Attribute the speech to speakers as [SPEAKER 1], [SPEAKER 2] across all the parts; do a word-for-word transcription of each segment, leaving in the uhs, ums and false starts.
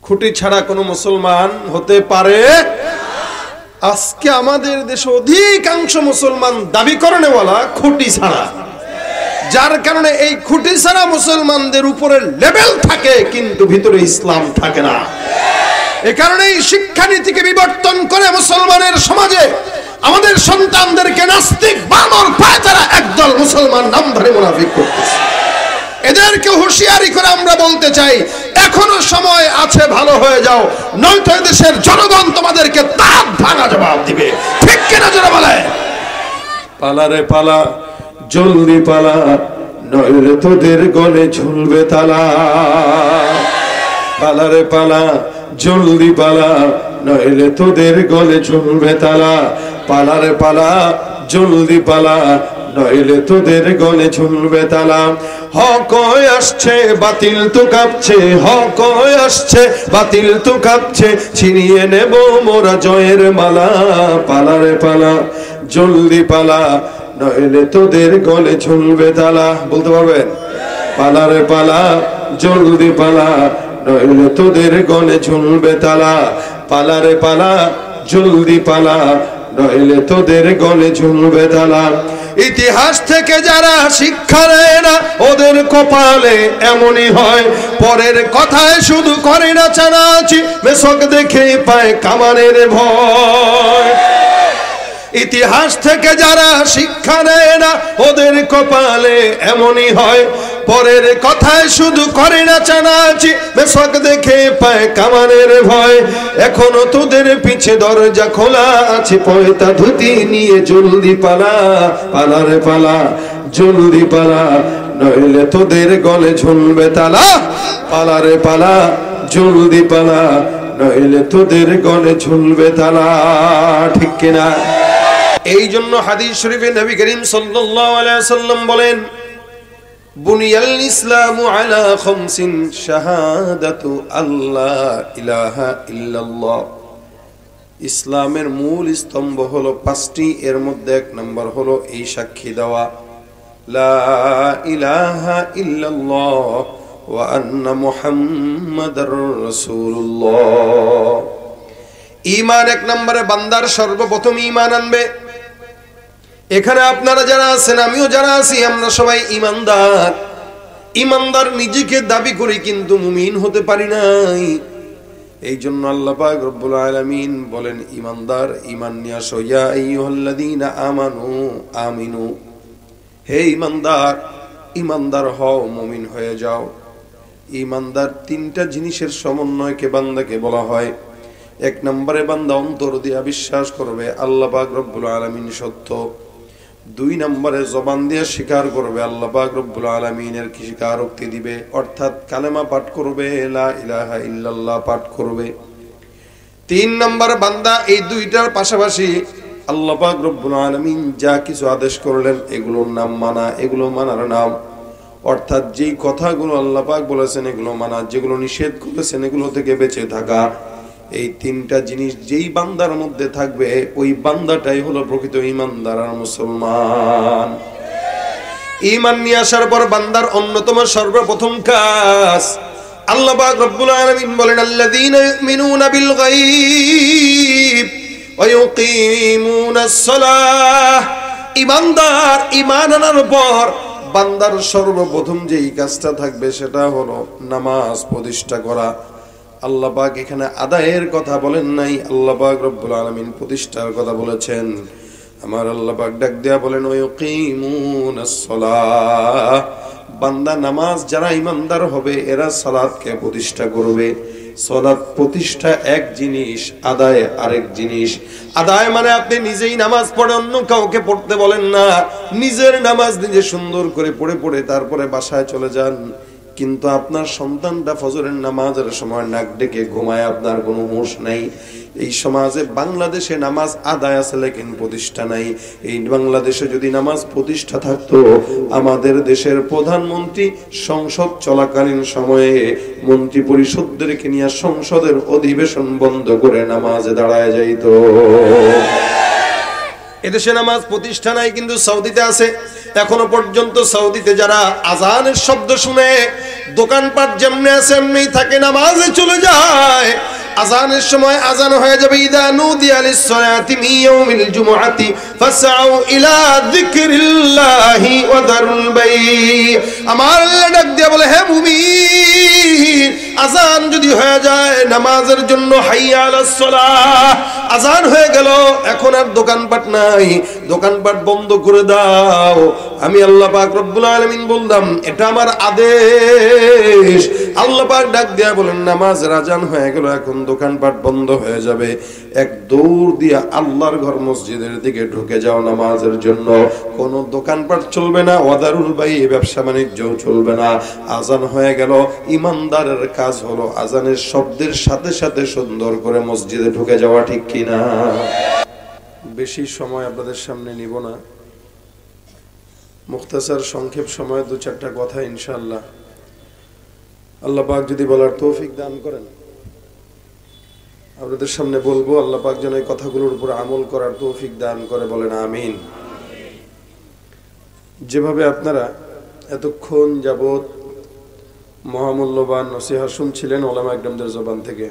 [SPEAKER 1] খুঁটি ছাড়া কোনো মুসলমান হতে পারে। আজকে আমাদের দেশে অধিকাংশ মুসলমান দাবি করেনেওয়ালা খুঁটি ছাড়া, যার কারণে এই খুঁটি ছাড়া মুসলমানদের উপরে লেভেল থাকে কিন্তু ভিতরে ইসলাম থাকে না। এ কারণেই শিক্ষানীতিকে বিবর্তন করে মুসলমানের সমাজে আমাদের সন্তানদেরকে নাস্তিক বানর পায়তারা একদল মুসলমান নামধারী মুনাফিক করতেছে। এদেরকে হুঁশিয়ারি করে আমরা বলতে চাই, এখনো সময় আছে, ভালো হয়ে যাও, নয়তো দেশের জনগণ তোমাদেরকে দাঁত ভাঙা জবাব দিবে। ঠিক কিনা জোরে বলে? পালারে পালা, জলদি পালা, নইলে তোদের গলে ঝুলবে তালা। পালারে পালা, জলদি পালা, নইলে তোদের গলে ঝুলবে তালা। পালারে পালা, জলদি পালা, নইলে তোদের গলে ঝুলবে তালা। হক আসছে, বাতিল তো কাঁপছে, হক আসছে, বাতিল তো কাঁপছে, ছিনিয়ে নেব মোরা জয়ের মালা। পালারে পালা, জলদি পালা, নইলে তোদের গলে ঝুলবে তালা। বলতে পারবেন? পালারে পালা, জলদি পালা, নইলে তোদের গলে ঝুলবে তালা। পালারে পালা, জলদি পালা, নইলে তোদের গলে ঝুলবে তালা। ইতিহাস থেকে যারা শিক্ষা নেয় না ওদের কপালে এমনই হয়, পরের কথায় শুধু করে না চানাচি, মেশক দেখে পায় কামানের ভয়। ইতিহাস থেকে যারা শিক্ষা নেয় না ওদের কপালে এমনই হয়, পরের কথায় শুধু করে না চানাচি, মেশক দেখে পায় কামানের ভয়। এখনো তোদের পিছে দরজা খোলা আছে, পয়তা ধুতি নিয়ে জলদি পালা। পালারে পালা, জলদি পালা, নইলে তোদের গলে ঝুলবে তালা। পালারে পালা, জলদি পালা, নইলে তোদের গলে ঝুলবে তালা। ঠিক কিনা? এই জন্য হাদিস শরীফে নবী করিম সাল্লাল্লাহু আলাইহি ওয়াসাল্লাম বলেন, বুনিয়াল ইসলামু আলা খামসিন, শাহাদাতু আল্লাহ ইলাহা ইল্লাল্লাহ। ইসলামের মূল স্তম্ভ হলো পাঁচটি, এর মধ্যে এক নম্বর হলো এই সাক্ষী দেওয়া, লা ইলাহা ইল্লাল্লাহ ওয়া আন্না মুহাম্মাদার রাসূলুল্লাহ। ঈমান এক নম্বরে বান্দার সর্বপ্রথম ঈমান আনবে। এখানে আপনারা যারা আছেন, আমিও যারা আছি, আমরা সবাই ঈমানদার। ঈমানদার নিজেকে দাবি করি কিন্তু মুমিন হতে পারি নাই। এই জন্য আল্লাহ পাক রব্বুল আলামিন বলেন, ঈমানদার ঈমান নিয়ে আসো। ইয়া আইয়ুহাল্লাযীনা আমানু আমিনু, হে ঈমানদার, ঈমানদার হও, মুমিন হয়ে যাও। ঈমানদার তিনটা জিনিসের সমন্বয়কে বান্দাকে বলা হয়। এক নম্বরে বান্দা অন্তর দিয়া বিশ্বাস করবে আল্লাহ পাক রব্বুল আলামিন সত্য। দুই নম্বরে জবান দিয়ে স্বীকার করবে আল্লাহ পাক রব্বুল আলামিনের কি স্বীকারোক্তি দিবে, অর্থাৎ কালেমা পাঠ করবে, লা ইলাহা ইল্লাল্লাহ পাঠ করবে। তিন নম্বর বান্দা এই দুইটার পাশাপাশি আল্লাহ পাক রব্বুল আলামিন যা কিছু আদেশ করলেন এগুলোর নাম মানা, এগুলো মানার নাম, অর্থাৎ যেই কথাগুলো আল্লাহ পাক বলেছেন এগুলো মানা, যেগুলো নিষেধ করেছেন এগুলো থেকে বেঁচে থাকা। এই তিনটা জিনিস যেই বান্দার মধ্যে থাকবে ওই বান্দাটাই হলো প্রকৃত ঈমানদার আর মুসলমান। ঈমান নিয়ে আসার পর বান্দার অন্যতম সর্বপ্রথম কাজ আল্লাহ পাক রব্বুল আলামিন বলেন, আল্লাযীনা ইউমিনুনা বিল গায়ব ওয়া ইউকিমুনাস সালাহ। ঈমানদার ঈমান আনার পর বান্দার সর্বপ্রথম যেই কাজটা থাকবে সেটা হলো নামাজ প্রতিষ্ঠা করা। আল্লাহ পাক এখানে আদায়ের কথা বলেন নাই, আল্লাহ পাক রব্বুল আলামিন প্রতিষ্ঠার কথা বলেছেন। আমার আল্লাহ পাক ডাক দেয়া বলেন, ওয়াকিমুনাস সালাহ। বান্দা নামাজ যারা ঈমানদার হবে এরা সালাতকে প্রতিষ্ঠা করবে। সালাত প্রতিষ্ঠা এক জিনিস, আদায় আরেক জিনিস। আদায় মানে আপনি নিজেই নামাজ পড়ে অন্য কাউকে পড়তে বলেন না, নিজের নামাজ নিজে সুন্দর করে পড়ে পড়ে তারপরে বাসায় চলে যান। কিন্তু আপনার সন্তানটা ফজরের নামাজের সময় নাক ডেকে ঘুমায়, আপনার কোনো হুঁশ নাই। এই সমাজে বাংলাদেশে নামাজ আদায় আছে লেকিন প্রতিষ্ঠা নাই। এই বাংলাদেশে যদি নামাজ প্রতিষ্ঠা থাকতো, আমাদের দেশের প্রধানমন্ত্রী সংসদ চলাকালীন সময়ে মন্ত্রী পরিষদদেরকে নিয়ে সংসদের অধিবেশন বন্ধ করে নামাজে দাঁড়ায় যাইত। এদেশে নামাজ প্রতিষ্ঠা নাই, কিন্তু সৌদিতে আছে। এখনো পর্যন্ত সৌদিতে যারা আজানের শব্দ শুনে দোকানপাট যেমনি আছে এমনি থাকে, নামাজে চলে যায়। আজানের সময় আজান হয়ে যাবে, ইদা নুদিয়া লিস-সালাতি মিন ইয়াউমিল জুমআতি ফাসআউ ইলা যিকরিল্লাহি ওয়া দারুল বাই। আমার আল্লাহ ডাক দিয়ে বলে, হে মুমিন, আজান যদি হয়ে যায় নামাজের জন্য, হাইয়া আলাস সালাহ, আজান হয়ে গেল, এখন আর দোকানপাট নাই, দোকানপাট বন্ধ করে দাও। আমি আল্লাহ পাক রব্বুল আলামিন বললাম, এটা আমার আদেশ। আল্লাহ পাক ডাক দিয়া বলেন, নামাজের আজান হয়ে গেল, এখন দোকানপাট বন্ধ হয়ে যাবে, এক দৌড় দিয়া আল্লাহর ঘর মসজিদের দিকে ঢুকে যাও নামাজের জন্য। কোন দোকানপাট চলবে না, ওয়াদারুল বাই, ব্যবসা বাণিজ্য চলবে না। আজান হয়ে গেল, ইমানদারের কাজ হলো আজানের শব্দের সাথে সাথে সুন্দর করে মসজিদে ঢুকে যাওয়া, ঠিক কিনা? বেশি সময় আপনাদের সামনে নিব না, মুখতাসার সংক্ষেপ সময় দু চারটা কথা ইনশাআল্লাহ আল্লাহ পাক যদি বলার তৌফিক দান করেন আপনাদের সামনে বলবো। আল্লাহ পাক যেন এই কথাগুলোর উপর আমল করার তৌফিক দান করে, বলেন আমিন। যেভাবে আপনারা এতক্ষণ যাবত মহামূল্যবান নসিহত শুনছিলেন ওলামা একরামদের জবান থেকে,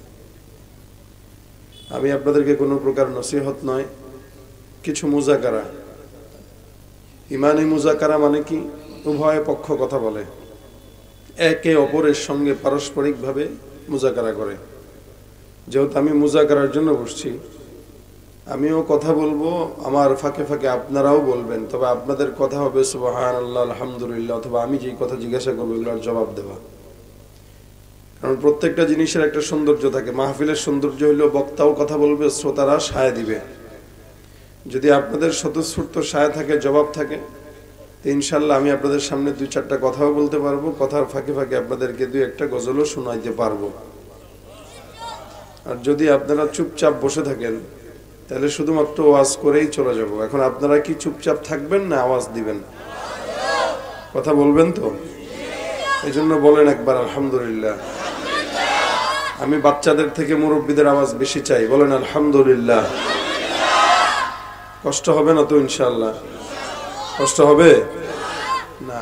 [SPEAKER 1] আমি আপনাদেরকে কোনো প্রকার নসিহত নয়, কিছু মুজাকারা। ইমানি মুজাকারা মানে কি? উভয় পক্ষ কথা বলে, একে অপরের সঙ্গে পারস্পরিকভাবে মুজাকারা করে। যেহেতু আমি মুজাকারার জন্য বসছি, আমিও কথা বলবো, আমার ফাঁকে ফাঁকে আপনারাও বলবেন, তবে আপনাদের কথা হবে সুবহানাল্লাহ, আলহামদুলিল্লাহ, অথবা আমি যেই কথা জিজ্ঞাসা করবো এগুলোর জবাব দেওয়া। কারণ প্রত্যেকটা জিনিসের একটা সৌন্দর্য থাকে। মাহফিলের সৌন্দর্য হইল বক্তাও কথা বলবে, শ্রোতারা সায় দিবে। যদি আপনাদের স্বতঃস্ফূর্ত সায় থাকে, জবাব থাকে, তো ইনশাল্লাহ আমি আপনাদের সামনে দুই চারটা কথাও বলতে পারবো, কথার ফাঁকে ফাঁকে আপনাদেরকে দুই একটা গজলও শোনাইতে পারবো। আর যদি আপনারা চুপচাপ বসে থাকেন তাহলে শুধুমাত্র ওয়াজ করেই চলে যাব। এখন আপনারা কি চুপচাপ থাকবেন না আওয়াজ দিবেন? কথা বলবেন তো? এই জন্য বলেন একবার আলহামদুলিল্লাহ। আমি বাচ্চাদের থেকে মুরব্বীদের আওয়াজ বেশি চাই, বলেন আলহামদুলিল্লাহ। কষ্ট হবে না তো? ইনশাআল্লাহ কষ্ট হবে না।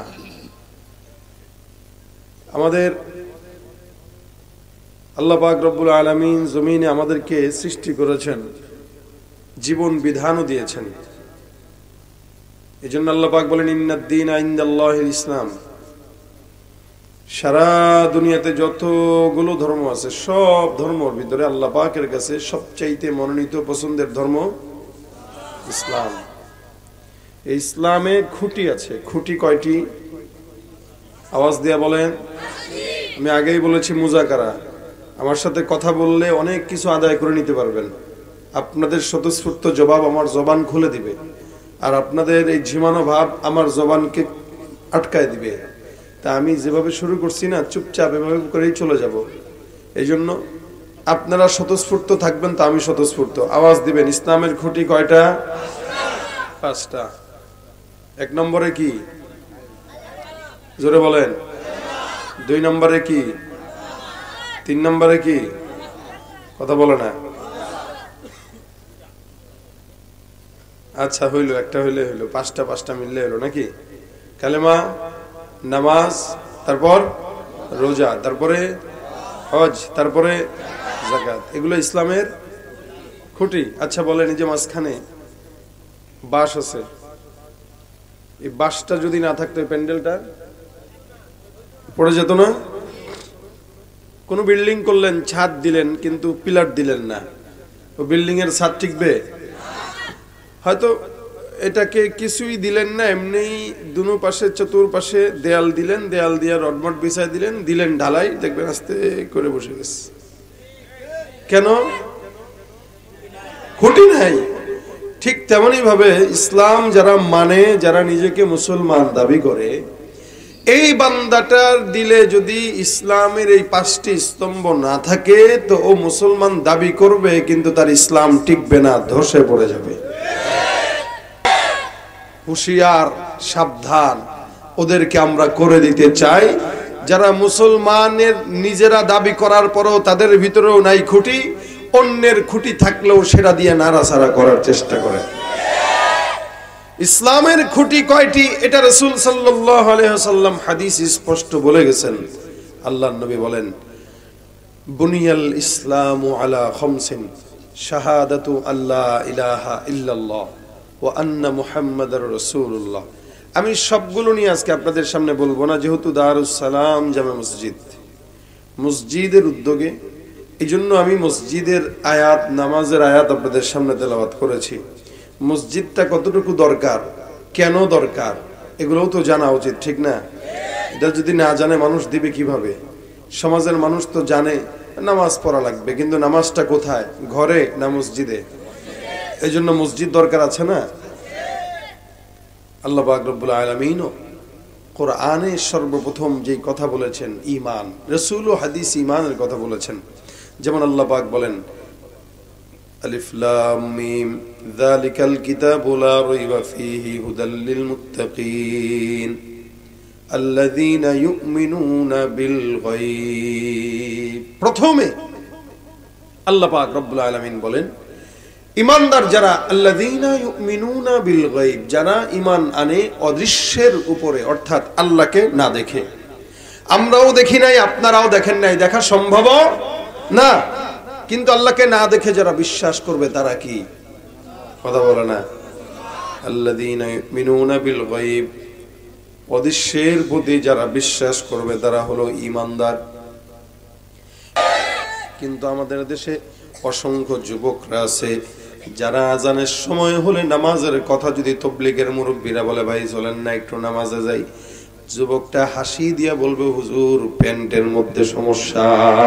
[SPEAKER 1] আমাদের আল্লাহ পাক রব্বুল আলামিন জমিনে আমাদেরকে সৃষ্টি করেছেন, জীবন বিধানও দিয়েছেন। এই জন্য আল্লাহ পাক বলেন, ইন্নাদ দীনা ইনদাল্লাহিল ইসলাম। সারা দুনিয়াতে যতগুলো ধর্ম আছে, সব ধর্মের ভিতরে আল্লাহ পাকের কাছে সবচাইতে মনোনীত পছন্দের ধর্ম ইসলাম। এই ইসলামে খুঁটি আছে। খুঁটি কয়টি? আওয়াজ দিয়া বলেন। আমি আগেই বলেছি মুজাকারা। আমার সাথে কথা বললে অনেক কিছু আদায় করে নিতে পারবেন। আপনাদের স্বতঃস্ফূর্ত জবাব আমার জবান খুলে দিবে, আর আপনাদের এই ঝিমানো ভাব আমার জবানকে আটকায় দিবে। তা আমি যেভাবে শুরু করছি না, চুপচাপ এভাবে করেই চলে যাব। এই জন্য আপনারা স্বতঃস্ফূর্ত থাকবেন, তা আমি স্বতঃস্ফূর্ত। আওয়াজ দিবেন। ইসলামের খুঁটি কয়টা? পাঁচটা। এক নম্বরে কি? জোরে বলেন। দুই নম্বরে কি? তিন নম্বরে কি? কথা বলে না। আচ্ছা হইলো, একটা হইলে হইলো, পাঁচটা পাঁচটা মিললে হইলো নাকি? কালেমা, নামাজ, তারপর রোজা, তারপরে হজ, তারপরে যাকাত। এগুলো ইসলামের খুঁটি। আচ্ছা বলেন, এই যে মাঝখানে বাঁশ আছে, এই বাঁশটা যদি না থাকতো এই প্যান্ডেলটা পড়ে যেত না? কোন বিল্ডিং করলেন, ছাদ দিলেন, কিন্তু পিলার দিলেন না, তো বিল্ডিং এর ছাদ টিকবে? হয়তো এটাকে কিছুই দিলেন না, এমনি দুনো পাশে চতুর্পাশে দেয়াল দিলেন, দেয়াল দিয়ে রডমট বিছাই দিলেন, দিলেন ঢালাই, দেখবেন আস্তে করে বসে গেছে। কেন? খুঁটি নাই। ঠিক তেমনি ভাবে ইসলাম যারা মানে, যারা নিজেকে মুসলমান দাবি করে, এই বান্দাটার দিলে যদি ইসলামের এই পাঁচটি স্তম্ভ না থাকে, তো ও মুসলমান দাবি করবে, কিন্তু তার ইসলাম টিকবে না, ধসে পড়ে যাবে। হুঁশিয়ার, সাবধান। ওদেরকে আমরা করে দিতে চাই যারা মুসলমানের নিজেরা দাবি করার পরও তাদের ভিতরেও নাই খুঁটি, অন্যের খুঁটি থাকলেও সেটা দিয়ে নাড়াচাড়া করার চেষ্টা করে। ইসলামের খুঁটি কয়টি এটা রাসূল সাল্লাল্লাহু আলাইহি ওয়াসাল্লাম হাদিস স্পষ্ট বলে গেছেন। আল্লাহর নবী বলেন, বুনিয়াল ইসলামু আলা খামসিন শাহাদাতু আল্লা ইলাহা ইল্লাল্লাহ ওয়া আন্না মুহাম্মাদার রাসূলুল্লাহ। আমি সবগুলো নিয়ে আজকে আপনাদের সামনে বলবো না, যেহেতু দারুস সালাম জামে মসজিদ, মসজিদের উদ্যোগে, এই জন্য আমি মসজিদের আয়াত, নামাজের আয়াত আপনাদের সামনে তেলাওয়াত করেছি। মসজিদটা কতটুকু দরকার, কেন দরকার, এগুলোও তো জানা উচিত, ঠিক না? এটা যদি না জানে মানুষ দিবে কিভাবে? সমাজের মানুষ তো জানে নামাজ পড়া লাগবে, কিন্তু নামাজটা কোথায়, ঘরে না মসজিদে? এই জন্য মসজিদ দরকার আছে না? আল্লাহ পাক রব্বুল আলামিন কোরআনে সর্বপ্রথম যেই কথা বলেছেন ঈমান, রাসূল ও হাদিস ঈমানের কথা বলেছেন। যেমন আল্লাহ পাক বলেন, আলিফ লাম মিম যালিকাল কিতাবু লা রাইবা ফীহি হুদাল লিল মুত্তাকিন আল্লাযীনা ইউমিনুনা বিল গায়ব। প্রথমে আল্লাহ পাক রব্বুল আলামিন বলেন ঈমানদার যারা, আল্লাযীনা ইউমিনুনা বিল গায়ব, যারা ঈমান আনে অদৃশ্যের উপরে, অর্থাৎ আল্লাহকে না দেখে। আমরাও দেখি নাই, আপনারাও দেখেন নাই, দেখা সম্ভব না, কিন্তু আল্লাহকে না দেখে যারা বিশ্বাস করবে তারা কি? কথা বলে না? আল্লাযীনা ইউমিনুনা বিল গায়ব, অদৃশ্যের প্রতি যারা বিশ্বাস করবে তারা হলো ঈমানদার। কিন্তু আমাদের দেশে অসংখ্য যুবকরা আছে যারা আজানের সময় হলে নামাজের কথা যদি তবলিগের মুরব্বীরা বলে, ভাই চলেন না একটু নামাজে যাই, যুবকটা হাসি দিয়া বলবে, হুজুর প্যান্টের মধ্যে সমস্যা।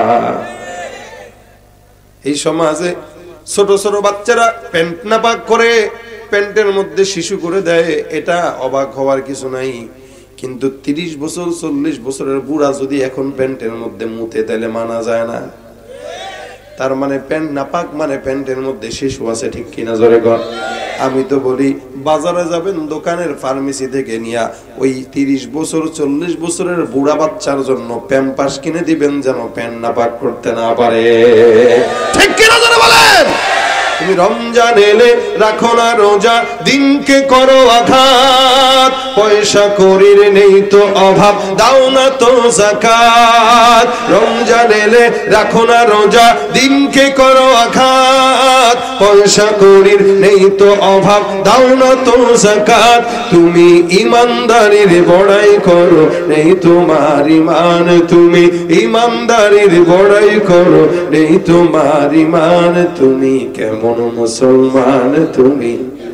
[SPEAKER 1] এই সমাজে ছোট ছোট বাচ্চারা প্যান্ট নাপাক করে প্যান্টের মধ্যে শিশু করে দেয়, এটা অবাক হওয়ার কিছু নাই। কিন্তু তিরিশ বছর চল্লিশ বছরের বুড়া যদি এখন প্যান্টের মধ্যে মুতে, তাহলে মানা যায় না। তার মানে প্যান্ট নাপাক মানে প্যান্টের মধ্যে শিশু আছে, ঠিক কিনা জোরে কর? আমি তো বলি, বাজারে যাবেন, দোকানের ফার্মেসি থেকে নিয়া ওই তিরিশ বছর চল্লিশ বছরের বুড়া বাচ্চার জন্য প্যাম্পাস কিনে দিবেন, যেন প্যান্ট নাপাক করতে না পারে, ঠিক কিনা জোরে বলেন? তুমি রমজান এলে রাখো না রোজা, দিনকে করো আঘাত, পয়সা করির নেই তো অভাব, দাও না তো যাকাত। রমজান এলে রাখো না রোজা, দিনকে করো আঘাত, পয়সা করির নেই তো অভাব, দাও না তো যাকাত। তুমি ঈমানদারির বড়াই করো, নেই তোমার ঈমান, তুমি ঈমানদারির বড়াই করো, নেই তোমার ঈমান। তুমি কেমন মুসলমান, তুমি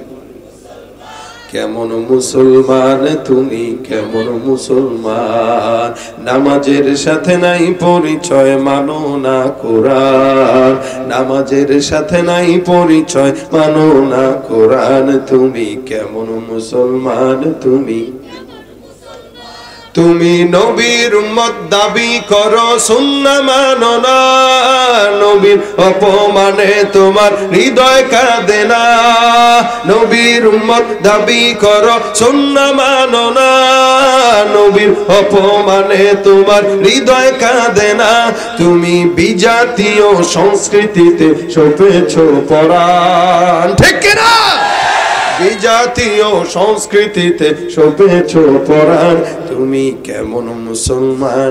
[SPEAKER 1] কেমন মুসলমান, তুমি কেমন মুসলমান? নামাজের সাথে নাই পরিচয়, মানো না কোরআন, নামাজের সাথে নাই পরিচয়, মানো না কোরআন। তুমি কেমন মুসলমান, তুমি তুমি নবীর উম্মত দাবি করো, সুন্নাহ মানো না, নবীর অপমানে তোমার হৃদয় কাঁদে না। নবীর উম্মত দাবি করো, সুন্নাহ মানো না, নবীর অপমানে তোমার হৃদয় কাঁদে না। তুমি বিজাতীয় সংস্কৃতিতে সপেছো পরাণ, ঠিক কিনা? বিজাতীয় সংস্কৃতিতে সপেছো পরাণ। তুমি কেমন মুসলমান,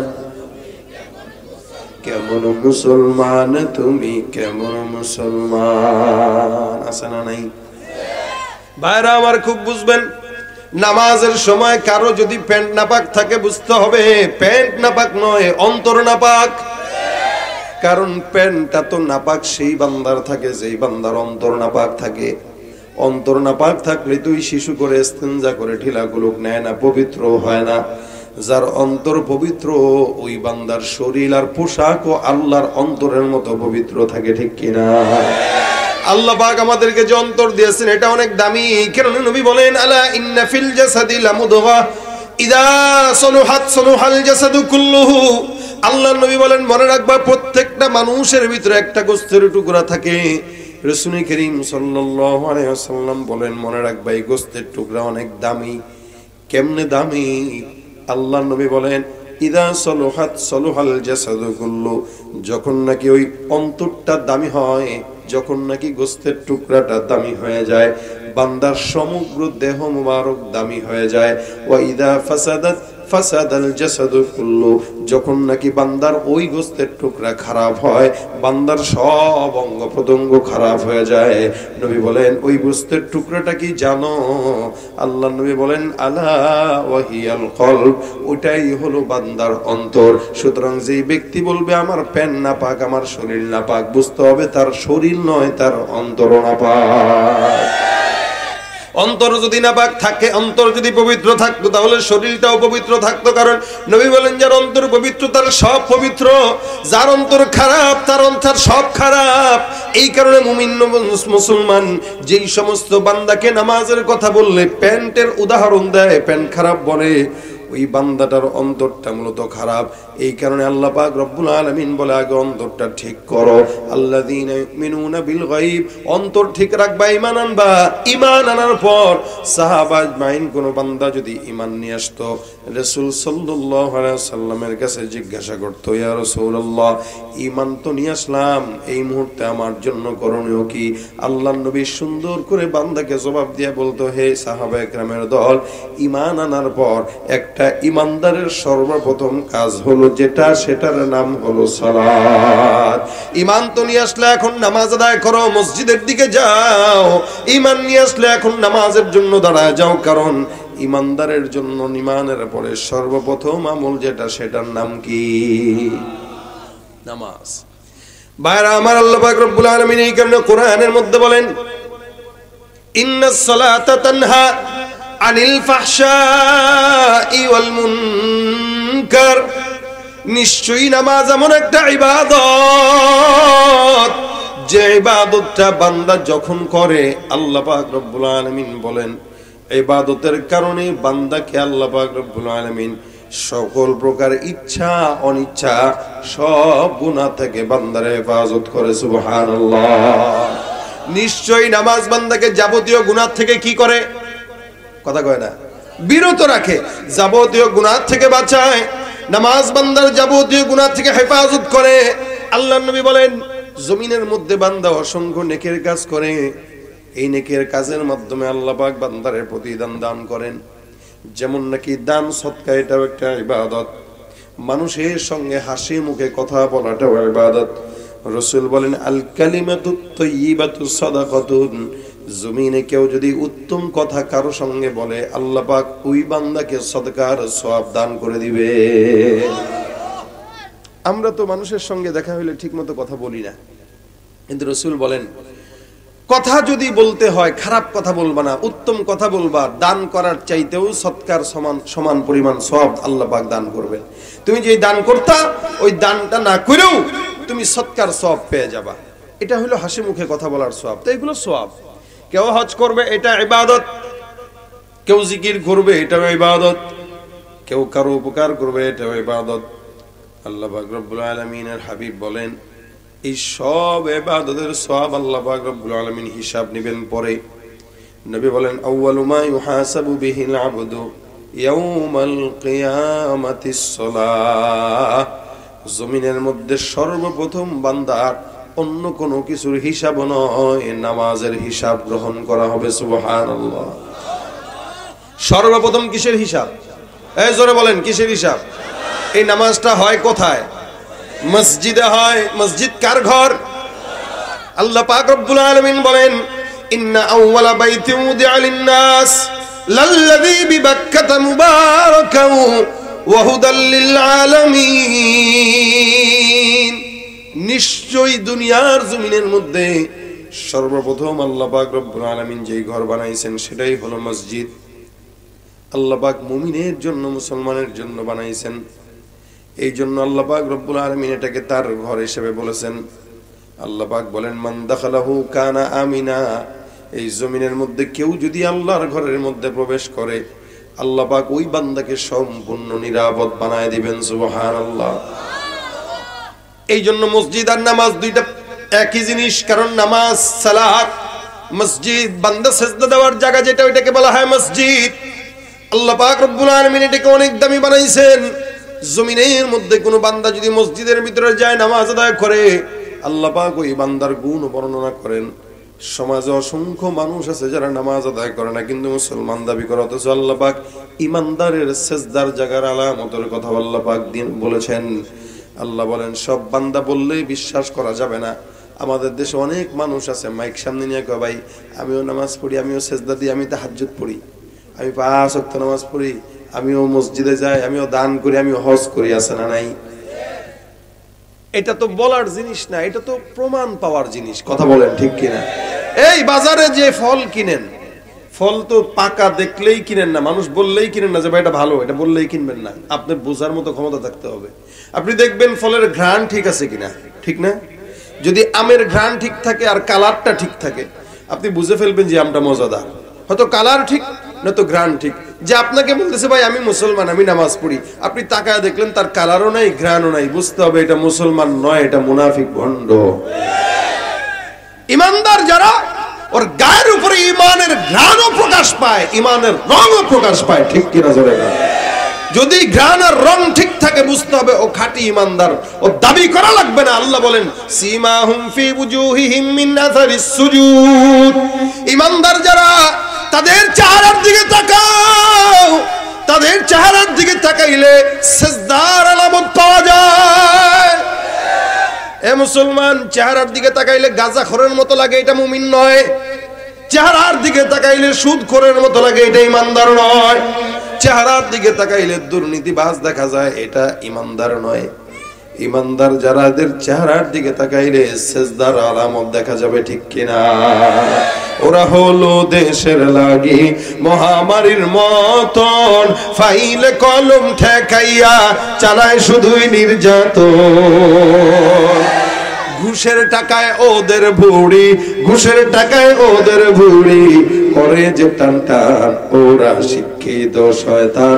[SPEAKER 1] কেমন মুসলমান, তুমি কেমন মুসলমান? আছে না নাই? ভাইরা আমার খুব বুঝবেন, নামাজের সময় কারো যদি প্যান্ট নাপাক থাকে, বুঝতে হবে প্যান্ট নাপাক নয়, অন্তর নাপাক। কারণ প্যান্টটা তো নাপাক সেই বান্দার থাকে যেই বান্দার অন্তর নাপাক থাকে। অন্তর নাপাক থাকলে তুই শিশু করে ইস্তেঞ্জা করে ঢিলা গুলোক নেয় না, পবিত্র হয় না। যার অন্তর পবিত্র, ওই বান্দার শরীর আর পোশাক ও আল্লাহর অন্তরের মতো পবিত্র থাকে, ঠিক কিনা? আল্লাহ পাক আমাদেরকে যে অন্তর দিয়েছেন এটা অনেক দামি। কেন নবী বলেন, আলা ইন্না ফিল জাসাদি লামুদগা ইদা সলুহাত সলুহাল জাসাদু কুল্লুহু। আল্লাহর নবী বলেন, মনে রাখবা প্রত্যেকটা মানুষের ভিতরে একটা গোশতের টুকরা থাকে। রাসূল করিম সাল্লাল্লাহু আলাইহি ওয়াসাল্লাম বলেন, মনে রাখবা এই গোশতের টুকরা অনেক দামি। কেমনে দামি? আল্লাহর নবী বলেন, ইদা সলুহাত সলুহাল জাসাদু কুল্লু। যখন নাকি ওই অন্তরটা দামি হয়, যখন নাকি গোশতের টুকরাটা দামি হয়ে যায়, বান্দার সমগ্র দেহ মুবারক দামি হয়ে যায়। ওয়া ইদা ফাসাদাত ফাসাদাল জাসাদু কুল্লু, যখন নাকি বান্দার ওই গোশতের টুকরা খারাপ হয়, বান্দার সব অঙ্গ প্রত্যঙ্গ খারাপ হয়ে যায়। নবী বলেন ওই গোশতের টুকরাটা কি জানো? আল্লাহ নবী বলেন আলা ওয়াহিয়াল কলব, ওটাই হলো বান্দার অন্তর। সুতরাং যেই ব্যক্তি বলবে আমার প্যান না পাক, আমার শরীর না পাক, বুঝতে হবে তার শরীর নয়, তার অন্তর না পাক। অন্তর যদি নাপাক থাকে, অন্তর যদি পবিত্র থাকতো তাহলে শরীরটাও পবিত্র থাকতো। কারণ নবী বলেন যার অন্তর পবিত্র তার সব পবিত্র, যার অন্তর খারাপ তার অন্তর সব খারাপ। এই কারণে মুমিন মুসলমান যেই সমস্ত বান্দাকে নামাজের কথা বললে প্যান্টের উদাহরণ দেয়, প্যান্ট খারাপ বলে, ওই বান্দাটার অন্তরটা মূলত খারাপ। এই কারণে আল্লাহ পাক রব্বুল আলামিন বলে আগে অন্তরটা ঠিক করো। আল্লাযীনা ইউমিনুনা বিল গায়ব, অন্তর ঠিক রাখবা, ঈমান আনবা। ঈমান আনার পর সাহাবা আজমাইন কোন বান্দা যদি ঈমান নিয়ে আসতো, রাসূল সাল্লাল্লাহু আলাইহি সাল্লামের কাছে জিজ্ঞাসা করতো, ইয়া রাসূলুল্লাহ ঈমান তো নিয়ে আসলাম, এই মুহূর্তে আমার জন্য করণীয় কি? আল্লাহর নবী সুন্দর করে বান্দাকে জবাব দিয়ে বলতো, হে সাহাবায়ে কেরামের দল, ঈমান আনার পর একটা ইমানদারের সর্বপ্রথম কাজ হলো যেটা, সেটার নাম হলো সালাত। ঈমান তো নিয়ে আসলে এখন নামাজ আদায় করো, মসজিদের দিকে যাও। ঈমান নিয়ে আসলে এখন নামাজের জন্য দাঁড়ায় যাও, কারণ ইমানদারের জন্য ঈমানের পরে সর্বপ্রথম আমল যেটা, সেটার নাম কি? নামাজ। ভাইরা আমার, আল্লাহ পাক রব্বুল আলামিন এই কারণে কোরআনের মধ্যে বলেন, ইন্নাস সালাতা তানহা আনিল ফাহশাই ওয়াল মুনকার, নিশ্চয়ই নামাজ এমন একটা ইবাদত যে ইবাদতটা বান্দা যখন করে, আল্লাহ পাক রব্বুল আলামিন বলেন ইবাদতের কারণে বান্দাকে আল্লাহ পাক রব্বুল আলামিন সকল প্রকার ইচ্ছা অনিচ্ছা সব গুনাহ থেকে বান্দার হেফাজত করে। সুবহানাল্লাহ। নিশ্চয়ই নামাজ বান্দাকে যাবতীয় গুনাহ থেকে কি করে? কথা কয় না, বিরত রাখে, যাবতীয় গুনাহ থেকে বাঁচায়। নামাজ বান্দার যাবতীয় গুনাহ থেকে হেফাজত করে। আল্লাহর নবী বলেন জমিনের মধ্যে বান্দা অসংখ্য নেকের কাজ করে, এই নেকের কাজের মাধ্যমে আল্লাহ পাক বান্দারে প্রতিদান দান করেন। যেমন নাকি দান সদকা, এটাও একটা ইবাদত। মানুষের সঙ্গে হাসি মুখে কথা বলাটাও ইবাদত। রাসূল বলেন আল কালিমাতুত তাইয়্যিবাতু সাদাকাতুন, জমিনে কেউ যদি উত্তম কথা কারো সঙ্গে বলে, আল্লাহ পাক ওই বান্দাকে সদকার সওয়াব দান করে দিবে। আমরা তো মানুষের সঙ্গে দেখা হইলে ঠিকমতো কথা বলি না, কিন্তু রাসূল বলেন কথা যদি বলতে হয় খারাপ কথা বলবা না, উত্তম কথা বলবা। দান করার চাইতেও সৎকার সমান সমান পরিমাণ সওয়াব আল্লাহ পাক দান করবেন। তুমি যে দান করতা, ওই দানটা না করেও তুমি সৎকার সওয়াব পেয়ে যাবা। এটা হলো হাসি মুখে কথা বলার সওয়াব। তো এগুলো সওয়াব। কেউ হজ করবে, এটা ইবাদত। কেউ জিকির করবে, এটাও ইবাদত। কেউ কারো উপকার করবে, এটাও ইবাদত। আল্লাহ পাক রব্বুল আলামিনের হাবিব বলেন এই সব ইবাদতের সওয়াব আল্লাহ পাক রব্বুল আলামিন হিসাব নেবেন পরে। নবী বলেন আউয়ালু মা ইউহাসাবু বিহিল আবদু ইয়াউমাল কিয়ামাতিস সালাহ, জমিনের মধ্যে সর্বপ্রথম বান্দার অন্য কোনো কিছুর হিসাব নয়, নামাজের হিসাব গ্রহণ করা হবে। সুবহানাল্লাহ। সর্বপ্রথম কিসের হিসাব? এই জোরে বলেন কিসের হিসাব? এই নামাজটা হয় কোথায়? মসজিদে হয়। মসজিদ কার ঘর? আল্লাহ পাক রব্বুল আলামিন বলেন ইন্না আউওয়ালা বাইতিন উদিআ লিন-নাস লাল্লাযী বিবাক্কাতা মুবারাকান ওয়া হুদাল লিল আলামিন, নিশ্চয়ই দুনিয়ার জমিনের মধ্যে সর্বপ্রথম আল্লাহ পাক রব্বুল আলামিন যেই ঘর বানাইছেন সেটাই হলো মসজিদ। আল্লাহ পাক মুমিনের জন্য, মুসলমানের জন্য বানাইছেন। এই জন্য আল্লাহ পাক রব্বুল আলামিন এটাকে তার ঘর হিসেবে বলেছেন। আল্লাহ পাক বলেন মান দাখালাহু কানা আমিনা, এই জমিনের মধ্যে কেউ যদি আল্লাহর ঘরের মধ্যে প্রবেশ করে, আল্লাহ পাক ওই বান্দাকে সম্পূর্ণ নিরাপদ বানায় দিবেন। সুবহানাল্লাহ। এই জন্য মসজিদ আর নামাজ দুইটা একই জিনিস। কারণ নামাজ সালাত, মসজিদ বান্দা সিজদা দেওয়ার জায়গা যেটা, ওইটাকে বলা হয় মসজিদ। আল্লাহ পাক রব্বুল আলামিন এটাকে অনেক দামি বানাইছেন। জমিনের মধ্যে কোনো বান্দা যদি মসজিদের ভিতরে যায় নামাজ আদায় করে, আল্লাহ পাক ওই বান্দার গুণ বর্ণনা করেন। সমাজে অসংখ্য মানুষ আছে যারা নামাজ আদায় করে না কিন্তু মুসলমান দাবি করে, অথচ আল্লাহ পাক ইমানদারের সেজদার জায়গার আলামতের কথা আল্লাহ পাক দিন বলেছেন। আল্লাহ বলেন সব বান্দা বললেই বিশ্বাস করা যাবে না। আমাদের দেশে অনেক মানুষ আছে মাইক সামনে নিয়ে কয় ভাই আমিও নামাজ পড়ি, আমিও সেজদা দিই, আমি তাহাজ্জুদ পড়ি, আমি পাঁচ ওয়াক্ত নামাজ পড়ি, আমিও মসজিদে যাই, আমিও দান করি, আমিও হজ করি। আছে না নাই? এটা তো বলার জিনিস না, এটা তো প্রমাণ পাওয়ার জিনিস। কথা বলেন ঠিক কিনা? এই বাজারে যে ফল কিনেন, ফল তো পাকা দেখলেই কিনেন না, মানুষ বললেই কিনেন না যে ভাই এটা ভালো, এটা বললেই কিনবেন না। আপনার বোঝার মতো ক্ষমতা থাকতে হবে। আপনি দেখবেন ফলের ঘ্রাণ ঠিক আছে কিনা, ঠিক না? যদি আমের ঘ্রাণ ঠিক থাকে আর কালারটা ঠিক থাকে, আপনি বুঝে ফেলবেন যে আমটা মজাদার। হয়তো কালার ঠিক না তো ঘ্রাণ ঠিক। যে আপনাকে বলতেছে ভাই আমি মুসলমান, আমি নামাজ পড়ি, আপনি তাকায় দেখলেন তার কালারও নাই, ঘ্রাণও নাই, বুঝতে হবে এটা মুসলমান নয়, এটা মুনাফিক ভণ্ড। ইমানদার যারা, ওর গায়ের উপরে ইমানের ঘ্রাণও প্রকাশ পায়, ইমানের রঙও প্রকাশ পায়। ঠিক কিনা জোরে বলেন? যদি ঘ্রাণ আর রং ঠিক থাকে বুঝতে হবে ও খাঁটি ইমানদার, ও দাবি করা লাগবে না। আল্লাহ বলেন সীমাহুম ফি বুজুহিহিম মিন আসারিস সুজুদ। ইমানদার যারা তাদের চেহারার দিকে তাকাও, তাদের চেহারার দিকে তাকাইলে সিজদার আলামত পাওয়া যায়। এ মুসলমান, চেহারার দিকে তাকাইলে গাঁজাখোরের মতো লাগে, এটা মুমিন নয়। চেহারার দিকে তাকাইলে সুদখোরের মতো লাগে, এটা ইমানদার নয়। চেহারার দিকে তাকাইলে দুর্নীতিবাজ দেখা যায়, এটা ইমানদার নয়। ইমানদার যারাদের চেহারার দিকে তাকাইলে সেজদার আলামত দেখা যাবে। ঠিক কিনা? ওরা হলো দেশের লাগি মহামারীর মতন, ফাইলে কলম ঠেকাইয়া চালায় শুধুই নির্যাতন। ঘুষের টাকায় ওদের ভুড়ি, ঘুষের টাকায় ওদের ভুড়ি করে যে টান টান। ওরা শিক্ষিত শয়তান,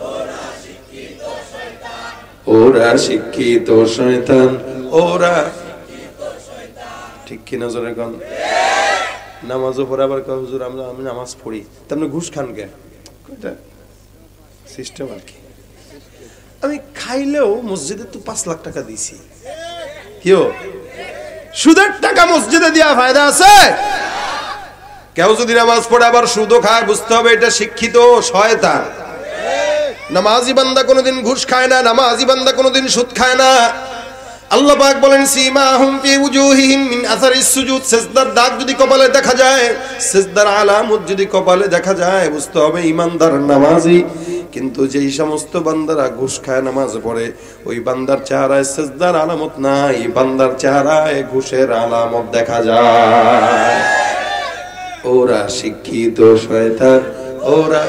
[SPEAKER 1] ওরা শিক্ষিত শয়তান, ওরা। ঠিক কিনা জোরে কোন? নামাজও পড়ে আবার কয় হুজুর আমরা আমি নামাজ পড়ি, তেমনি ঘুষ খান কে? সিস্টেম আর কি। আমি খাইলেও মসজিদে তো পাঁচ লাখ টাকা দিছি, কেউ সুদের টাকা মসজিদে দিয়া ফায়দা আছে? কেউ যদি নামাজ পড়ে আবার সুদও খায়, বুঝতে হবে এটা শিক্ষিত শয়তান। নামাজি বান্দা কোনোদিন ঘুষ খায় না, নামাজি বান্দা কোনোদিন সুদ খায় না। আল্লাহ পাক বলেন সীমাহুম ফি উজুহিহিম মিন আসারিস সুজুদ। সিজদার দাগ যদি কপালে দেখা যায়, সিজদার আলামত যদি কপালে দেখা যায়, বুঝতে হবে ইমানদার নামাজি। কিন্তু যেই সমস্ত বান্দারা ঘুষ খায় নামাজ পড়ে, ওই বান্দার চেহারায় সিজদার আলামত নাই, বান্দার চেহারায় ঘুষের আলামত দেখা যায়। ওরা শিক্ষিত শয়তান, ওরা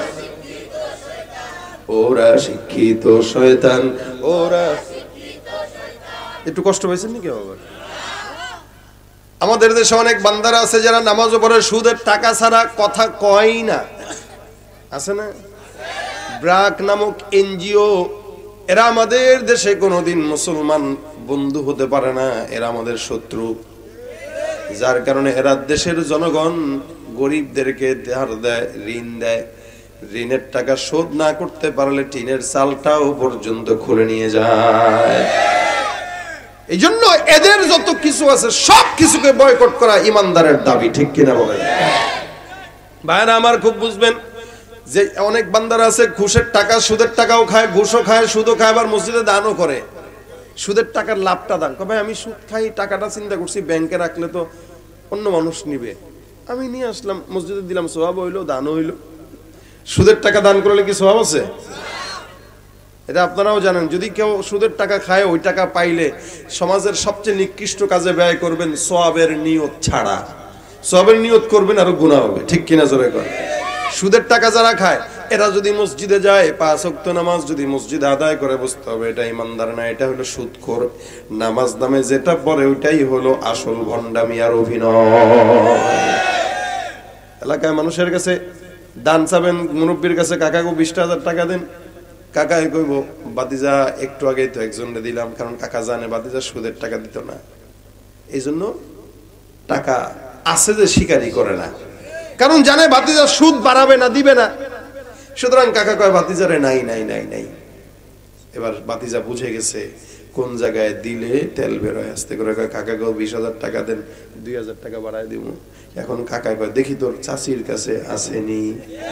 [SPEAKER 1] ওরা শিক্ষিত শয়তান, ওরা। একটু কষ্ট পাইছেন নাকি বাবা? আমাদের দেশে অনেক বান্দারা আছে যারা নামাজও পড়ে, সুদের টাকা ছাড়া কথা কয় না। আছে না? ব্রাক নামক এনজিও, এরা আমাদের দেশে কোনোদিন মুসলমান বন্ধু হতে পারে না, এরা আমাদের শত্রু। যার কারণে এরা দেশের জনগণ গরিবদেরকে ধার দেয়, ঋণ দেয়। ঋণের টাকা শোধ না করতে পারলে টিনের চালটাও পর্যন্ত খুলে নিয়ে যায়। এই জন্য এদের যত কিছু আছে সব কিছুকে বয়কট করা ইমানদারের দাবি। ঠিক কিনা বলেন? ভাইরা আমার খুব বুঝবেন যে অনেক বান্দারা আছে ঘুষের টাকা, সুদের টাকাও খায়, ঘুষও খায়, সুদও খায়, আবার মসজিদে দানও করে। সুদের টাকার লাভটা দান করে, ভাই আমি সুদ খাই, টাকাটা চিন্তা করছি ব্যাংকে রাখলে তো অন্য মানুষ নিবে, আমি নিয়ে আসলাম মসজিদে দিলাম, সওয়াব হইলো, দানও হইলো। সুদের টাকা দান করলে কি সওয়াব আছে? এটা আপনারাও জানেন। যদি কেউ সুদের টাকা খায়, ওই টাকা পাইলে সমাজের সবচেয়ে নিকৃষ্ট কাজে ব্যয় করবেন সওয়াবের নিয়ত ছাড়া। সওয়াবের নিয়ত করবেন আরো গুনাহ হবে। ঠিক কিনা জোরে কর? সুদের টাকা যারা খায়, এরা যদি মসজিদে যায়, পাঁচ ওয়াক্ত নামাজ যদি মসজিদে আদায় করে, বুঝতে হবে এটা ইমানদার না, এটা হলো সুদখোর। নামাজ নামে যেটা পড়ে ওইটাই হলো আসল ভণ্ডামি আর অভিনয়। এলাকায় মানুষের কাছে দান চাবেন, মুরব্বীর কাছে কাকা গো বিশটা হাজার টাকা দেন, কাকা কইব বাতিজা একটু আগেই তো একজনকে দিলাম, কারণ কাকা জানে বাতিজা সুদের টাকা দিত না, এই জন্য টাকা আছে যে স্বীকারই করে না, কারণ জানে বাতিজা সুদ বাড়াবে না, দিবে না। সুতরাং কাকা কয় বাতিজারে নাই নাই নাই নাই। এবার বাতিজা বুঝে গেছে কোন জায়গায় দিলে তেল বেরোয়। আসতে করে কাকা গো বিশ হাজার টাকা দেন, দুই হাজার টাকা বাড়ায় দিব। এখন কাকা কয় দেখি তোর চাচির কাছে আসেনি।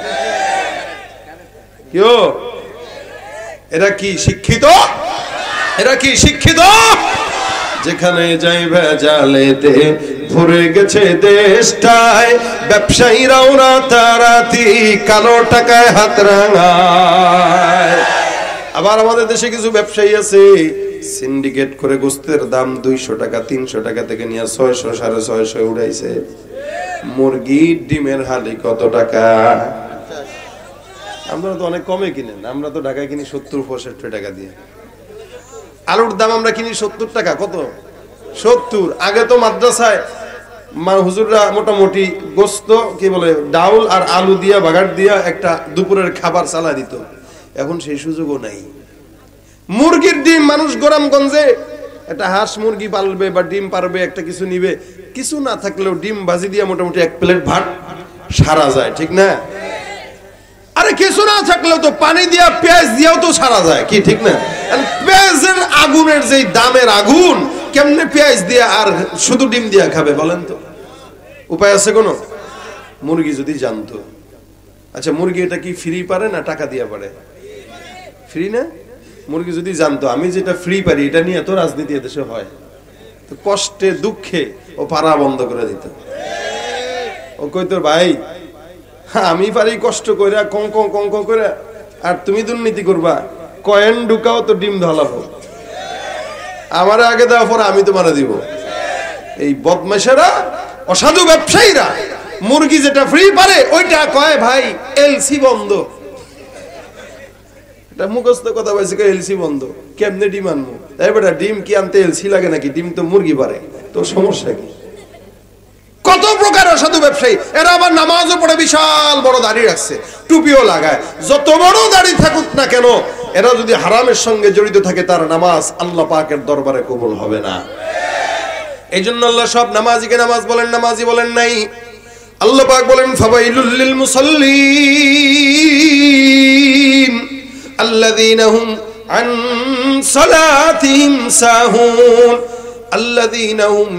[SPEAKER 1] কেউ এরা কি শিক্ষিত? এরা কি শিক্ষিত? যেখানে যাই ভেজালেতে ভরে গেছে দেশটায়, ব্যবসায়ীরাও রাতারাতি কালো টাকায় হাত রাঙায়। আবার আমাদের দেশে কিছু ব্যবসায়ী আছে সিন্ডিকেট করে গোস্তের দাম দুইশো টাকা তিনশো টাকা থেকে নিয়ে ছয়শো সাড়ে ছয়শো উড়াইছে। মুরগি ডিমের হালি কত টাকা? আমরা তো অনেক কমে কিনেন, আমরা তো ঢাকায় কিনি সত্তর পঁয়ষট্টি টাকা দিয়ে। আলুর দাম আমরা কিনি সত্তর টাকা। কত? সত্তর। আগে তো মাদ্রাসায় হুজুররা মোটামুটি গোস্ত কি বলে ডাউল আর আলু দিয়া বাগার দিয়া একটা দুপুরের খাবার চালা দিত। এখন সেই সুযোগও নাই। মুরগির ডিম মানুষ গোরামগঞ্জে একটা হাঁস মুরগি পালবে বা ডিম পারবে, একটা কিছু নিবে, কিছু না থাকলেও ডিম ভাজি দিয়া মোটামুটি এক প্লেট ভাত সারা যায়, ঠিক না? আরে কিছু না থাকলেও তো পানি দিয়া পেঁয়াজ দিয়াও তো সারা যায়, কি ঠিক না? পেঁয়াজের আগুনের যেই দামের আগুন, কেমনে পেঁয়াজ দিয়া আর শুধু ডিম দিয়া খাবে বলেন তো? উপায় আছে কোনো? মুরগি যদি জানতো। আচ্ছা মুরগি এটা কি ফ্রি পারে না টাকা দিয়া পারে? ফ্রি না? মুরগি যদি জানতো আমি যেটা ফ্রি পারি এটা নিয়ে তো রাজনীতি এদেশে হয়, তো কষ্টে দুঃখে ও পারা বন্ধ করে দিত। ও কইতো ভাই আমি পারি কষ্ট কইরা কং কং কং কং করে, আর তুমি দুর্নীতি করবা, কয়েন ঢুকাও তো ডিম ঢালাবো, আমার আগে দেওয়া পরে আমি তোমারে দিব। এই বদমাশেরা অসাধু ব্যবসায়ীরা মুরগি যেটা ফ্রি পারে ওইটা কয় ভাই এলসি বন্ধ। এটা মুখস্থ কথা বলছে, এলসি বন্ধ। কেমনে ডিম আনবো? তাই বেটা ডিম কি আনতে এলসি লাগে নাকি? ডিম তো মুরগি পারে, তো সমস্যা কি? কত প্রকার অসাধু ব্যবসায়ী। এরা আবার নামাজও পড়ে, বিশাল বড় দাড়ি রাখছে, টুপিও লাগায়। যত বড় দাড়ি থাকুক না কেন, এরা যদি হারামের সঙ্গে জড়িত থাকে তার নামাজ আল্লাহ পাকের দরবারে কবুল হবে না। এই জন্য আল্লাহ সব নামাজিকে নামাজ বলেন, নামাজি বলেন নাই। আল্লাহ পাক বলেন ফাওয়াইলুল লিল মুসাল্লিন আল্লাযীনা হুম আন সালাতিহিম সাহুন আল্লাযীনা হুম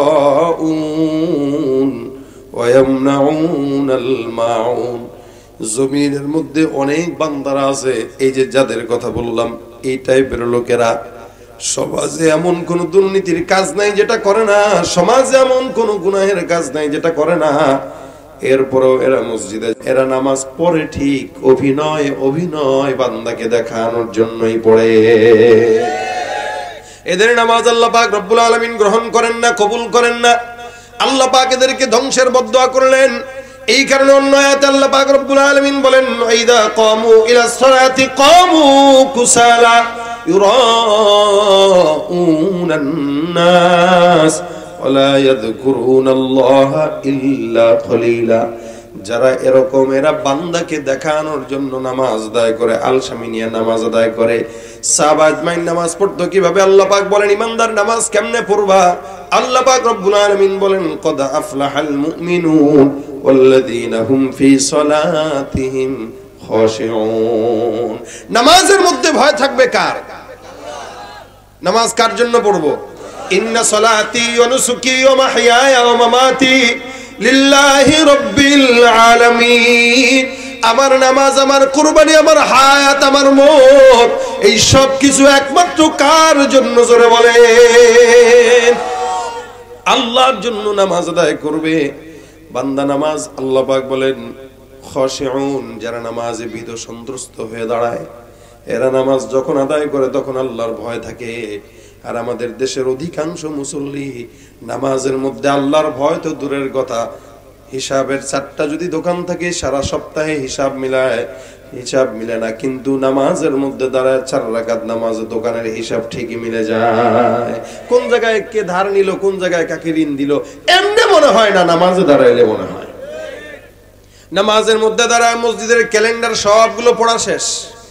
[SPEAKER 1] ইউরাউন ওয়া ইয়ামনাউনাল মাউন। জমিনের মধ্যে অনেক বান্দারা আছে, এই যে যাদের কথা বললাম এই টাইপের লোকেরা। সমাজে এমন কোন দুর্নীতির কাজ নাই যেটা করে না, সমাজে এমন কোন গুনাহের কাজ নাই যেটা করে না, এরপরও এরা মসজিদে, এরা নামাজ পড়ে ঠিক, অভিনয় অভিনয় বান্দাকে দেখানোর জন্যই পড়ে। এদের নামাজ আল্লাহ পাক রব্বুল আলামিন গ্রহণ করেন না, কবুল করেন না। আল্লাহ পাক এদেরকে ধ্বংসের বদদুয়া করলেন। এই কারণে অন্য আয়াতে আল্লাহ পাক রব্বুল আলামিন বলেন ওয়াইদা কামু ইলাস সালাতি কামু কুসালা ইউরাউনান নাস ওয়ালা ইয়াযকুরুনাল্লাহা ইল্লা কলিলা। যারা এরকম এরা বান্দাকে দেখানোর জন্য নামাজ আদায় করে, আলসামি নিয়ে নামাজ আদায় করে। সাহাবা আজমাইন নামাজ পড়তো কিভাবে? আল্লাহ পাক বলেন ইমানদার নামাজ কেমনে পড়বা? আল্লাহ পাক রব্বুল আলামিন বলেন কদ আফলাহাল মুমিনুন ওয়াল্লাযীনা হুম ফি সালাতিহিম খাশিউন। নামাজের মধ্যে ভয় থাকবে কার? নামাজ কার জন্য পড়বো? ইন্না সালাতি ওয়া নুসুকি ওয়া মাহইয়ায়া ওয়া মামাতি লিল্লাহি রাব্বিল আলামিন। আমার নামাজ, আমার কুরবানি, আমার হায়াত, আমার মত, এই সব কিছু একমাত্র কার জন্য? জোরে বলেন। আল্লাহর জন্য নামাজ আদায় করবে বান্দা। নামাজ আল্লাহ পাক বলেন খাশিউন, যারা নামাজে ভীত সন্ত্রস্ত হয়ে দাঁড়ায়, এরা নামাজ যখন আদায় করে তখন আল্লাহর ভয় থাকে। আর আমাদের দেশের অধিকাংশ মুসল্লি নামাজের মধ্যে আল্লাহর ভয় তো দূরের কথা, হিসাবের চারটা যদি দোকান থাকে সারা সপ্তাহে হিসাব মিলায়, হিসাব মিলে না, কিন্তু নামাজের মধ্যে দাঁড়ায় চার রাকাত নামাজ, দোকানের হিসাব ঠিকই মিলে যায়। কোন জায়গায় কে ধার নিল, কোন জায়গায় কাকে ঋণ দিল, এমনি মনে হয় না, নামাজে দাঁড়াইলে মনে হয়। নামাজের মধ্যে দাঁড়ায় মসজিদের ক্যালেন্ডার সবগুলো পড়া শেষ।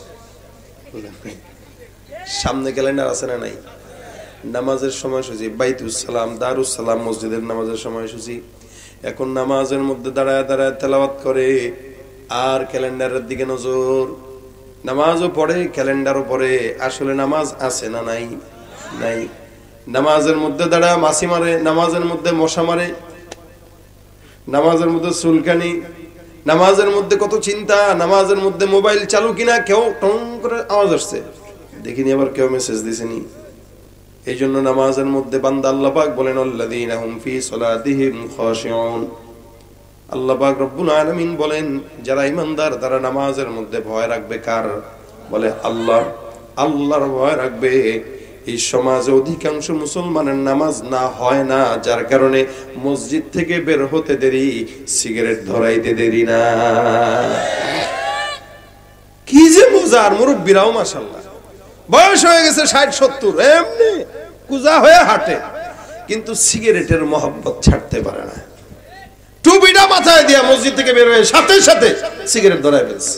[SPEAKER 1] সামনে ক্যালেন্ডার আছে না নাই? নামাজের সময়সূচি, বাইতুস সালাম, দারুস সালাম মসজিদের নামাজের সময়সূচি। এখন নামাজের মধ্যে দাঁড়ায় দাঁড়ায় তেলাওয়াত করে আর ক্যালেন্ডারের দিকে নজর। নামাজও পড়ে, ক্যালেন্ডারও পড়ে, আসলে নামাজ আছে না নাই? নাই। নামাজের মধ্যে দাঁড়া মাছি মারে, নামাজের মধ্যে মশা মারে, নামাজের মধ্যে চুলকানি, নামাজের মধ্যে কত চিন্তা, নামাজের মধ্যে মোবাইল চালু কিনা কেউ টং করে আওয়াজ আসছে দেখিনি, আবার কেউ মেসেজ দিছেনি। এই জন্য নামাজের মধ্যে বান্দা আল্লাহ পাক বলেন আল্লাযীনা হুম ফি সলাতিহিম খাশিউন। আল্লাহ পাক রব্বুল আলামিন বলেন যারা ঈমানদার তারা নামাজের মধ্যে ভয় রাখবে কার? বলে আল্লাহ, আল্লাহর ভয় রাখবে। এই সমাজে অধিকাংশ মুসলমানের নামাজ না হয় না, যার কারণে মসজিদ থেকে বের হতে দেরি, সিগারেট ধরাইতে দেরি না। কি যে মজার! মুরব্বিরাও মাশাআল্লাহ বয়স হয়ে গেছে ষাট সত্তর, এমনি কুজা হয়ে হাঁটে, কিন্তু সিগারেটের মহব্বত ছাড়তে পারে না। টুপিটা মাথায় দিয়া মসজিদ থেকে বের হয়ে সাথে সাথে সিগারেট ধরায় ফেলছে।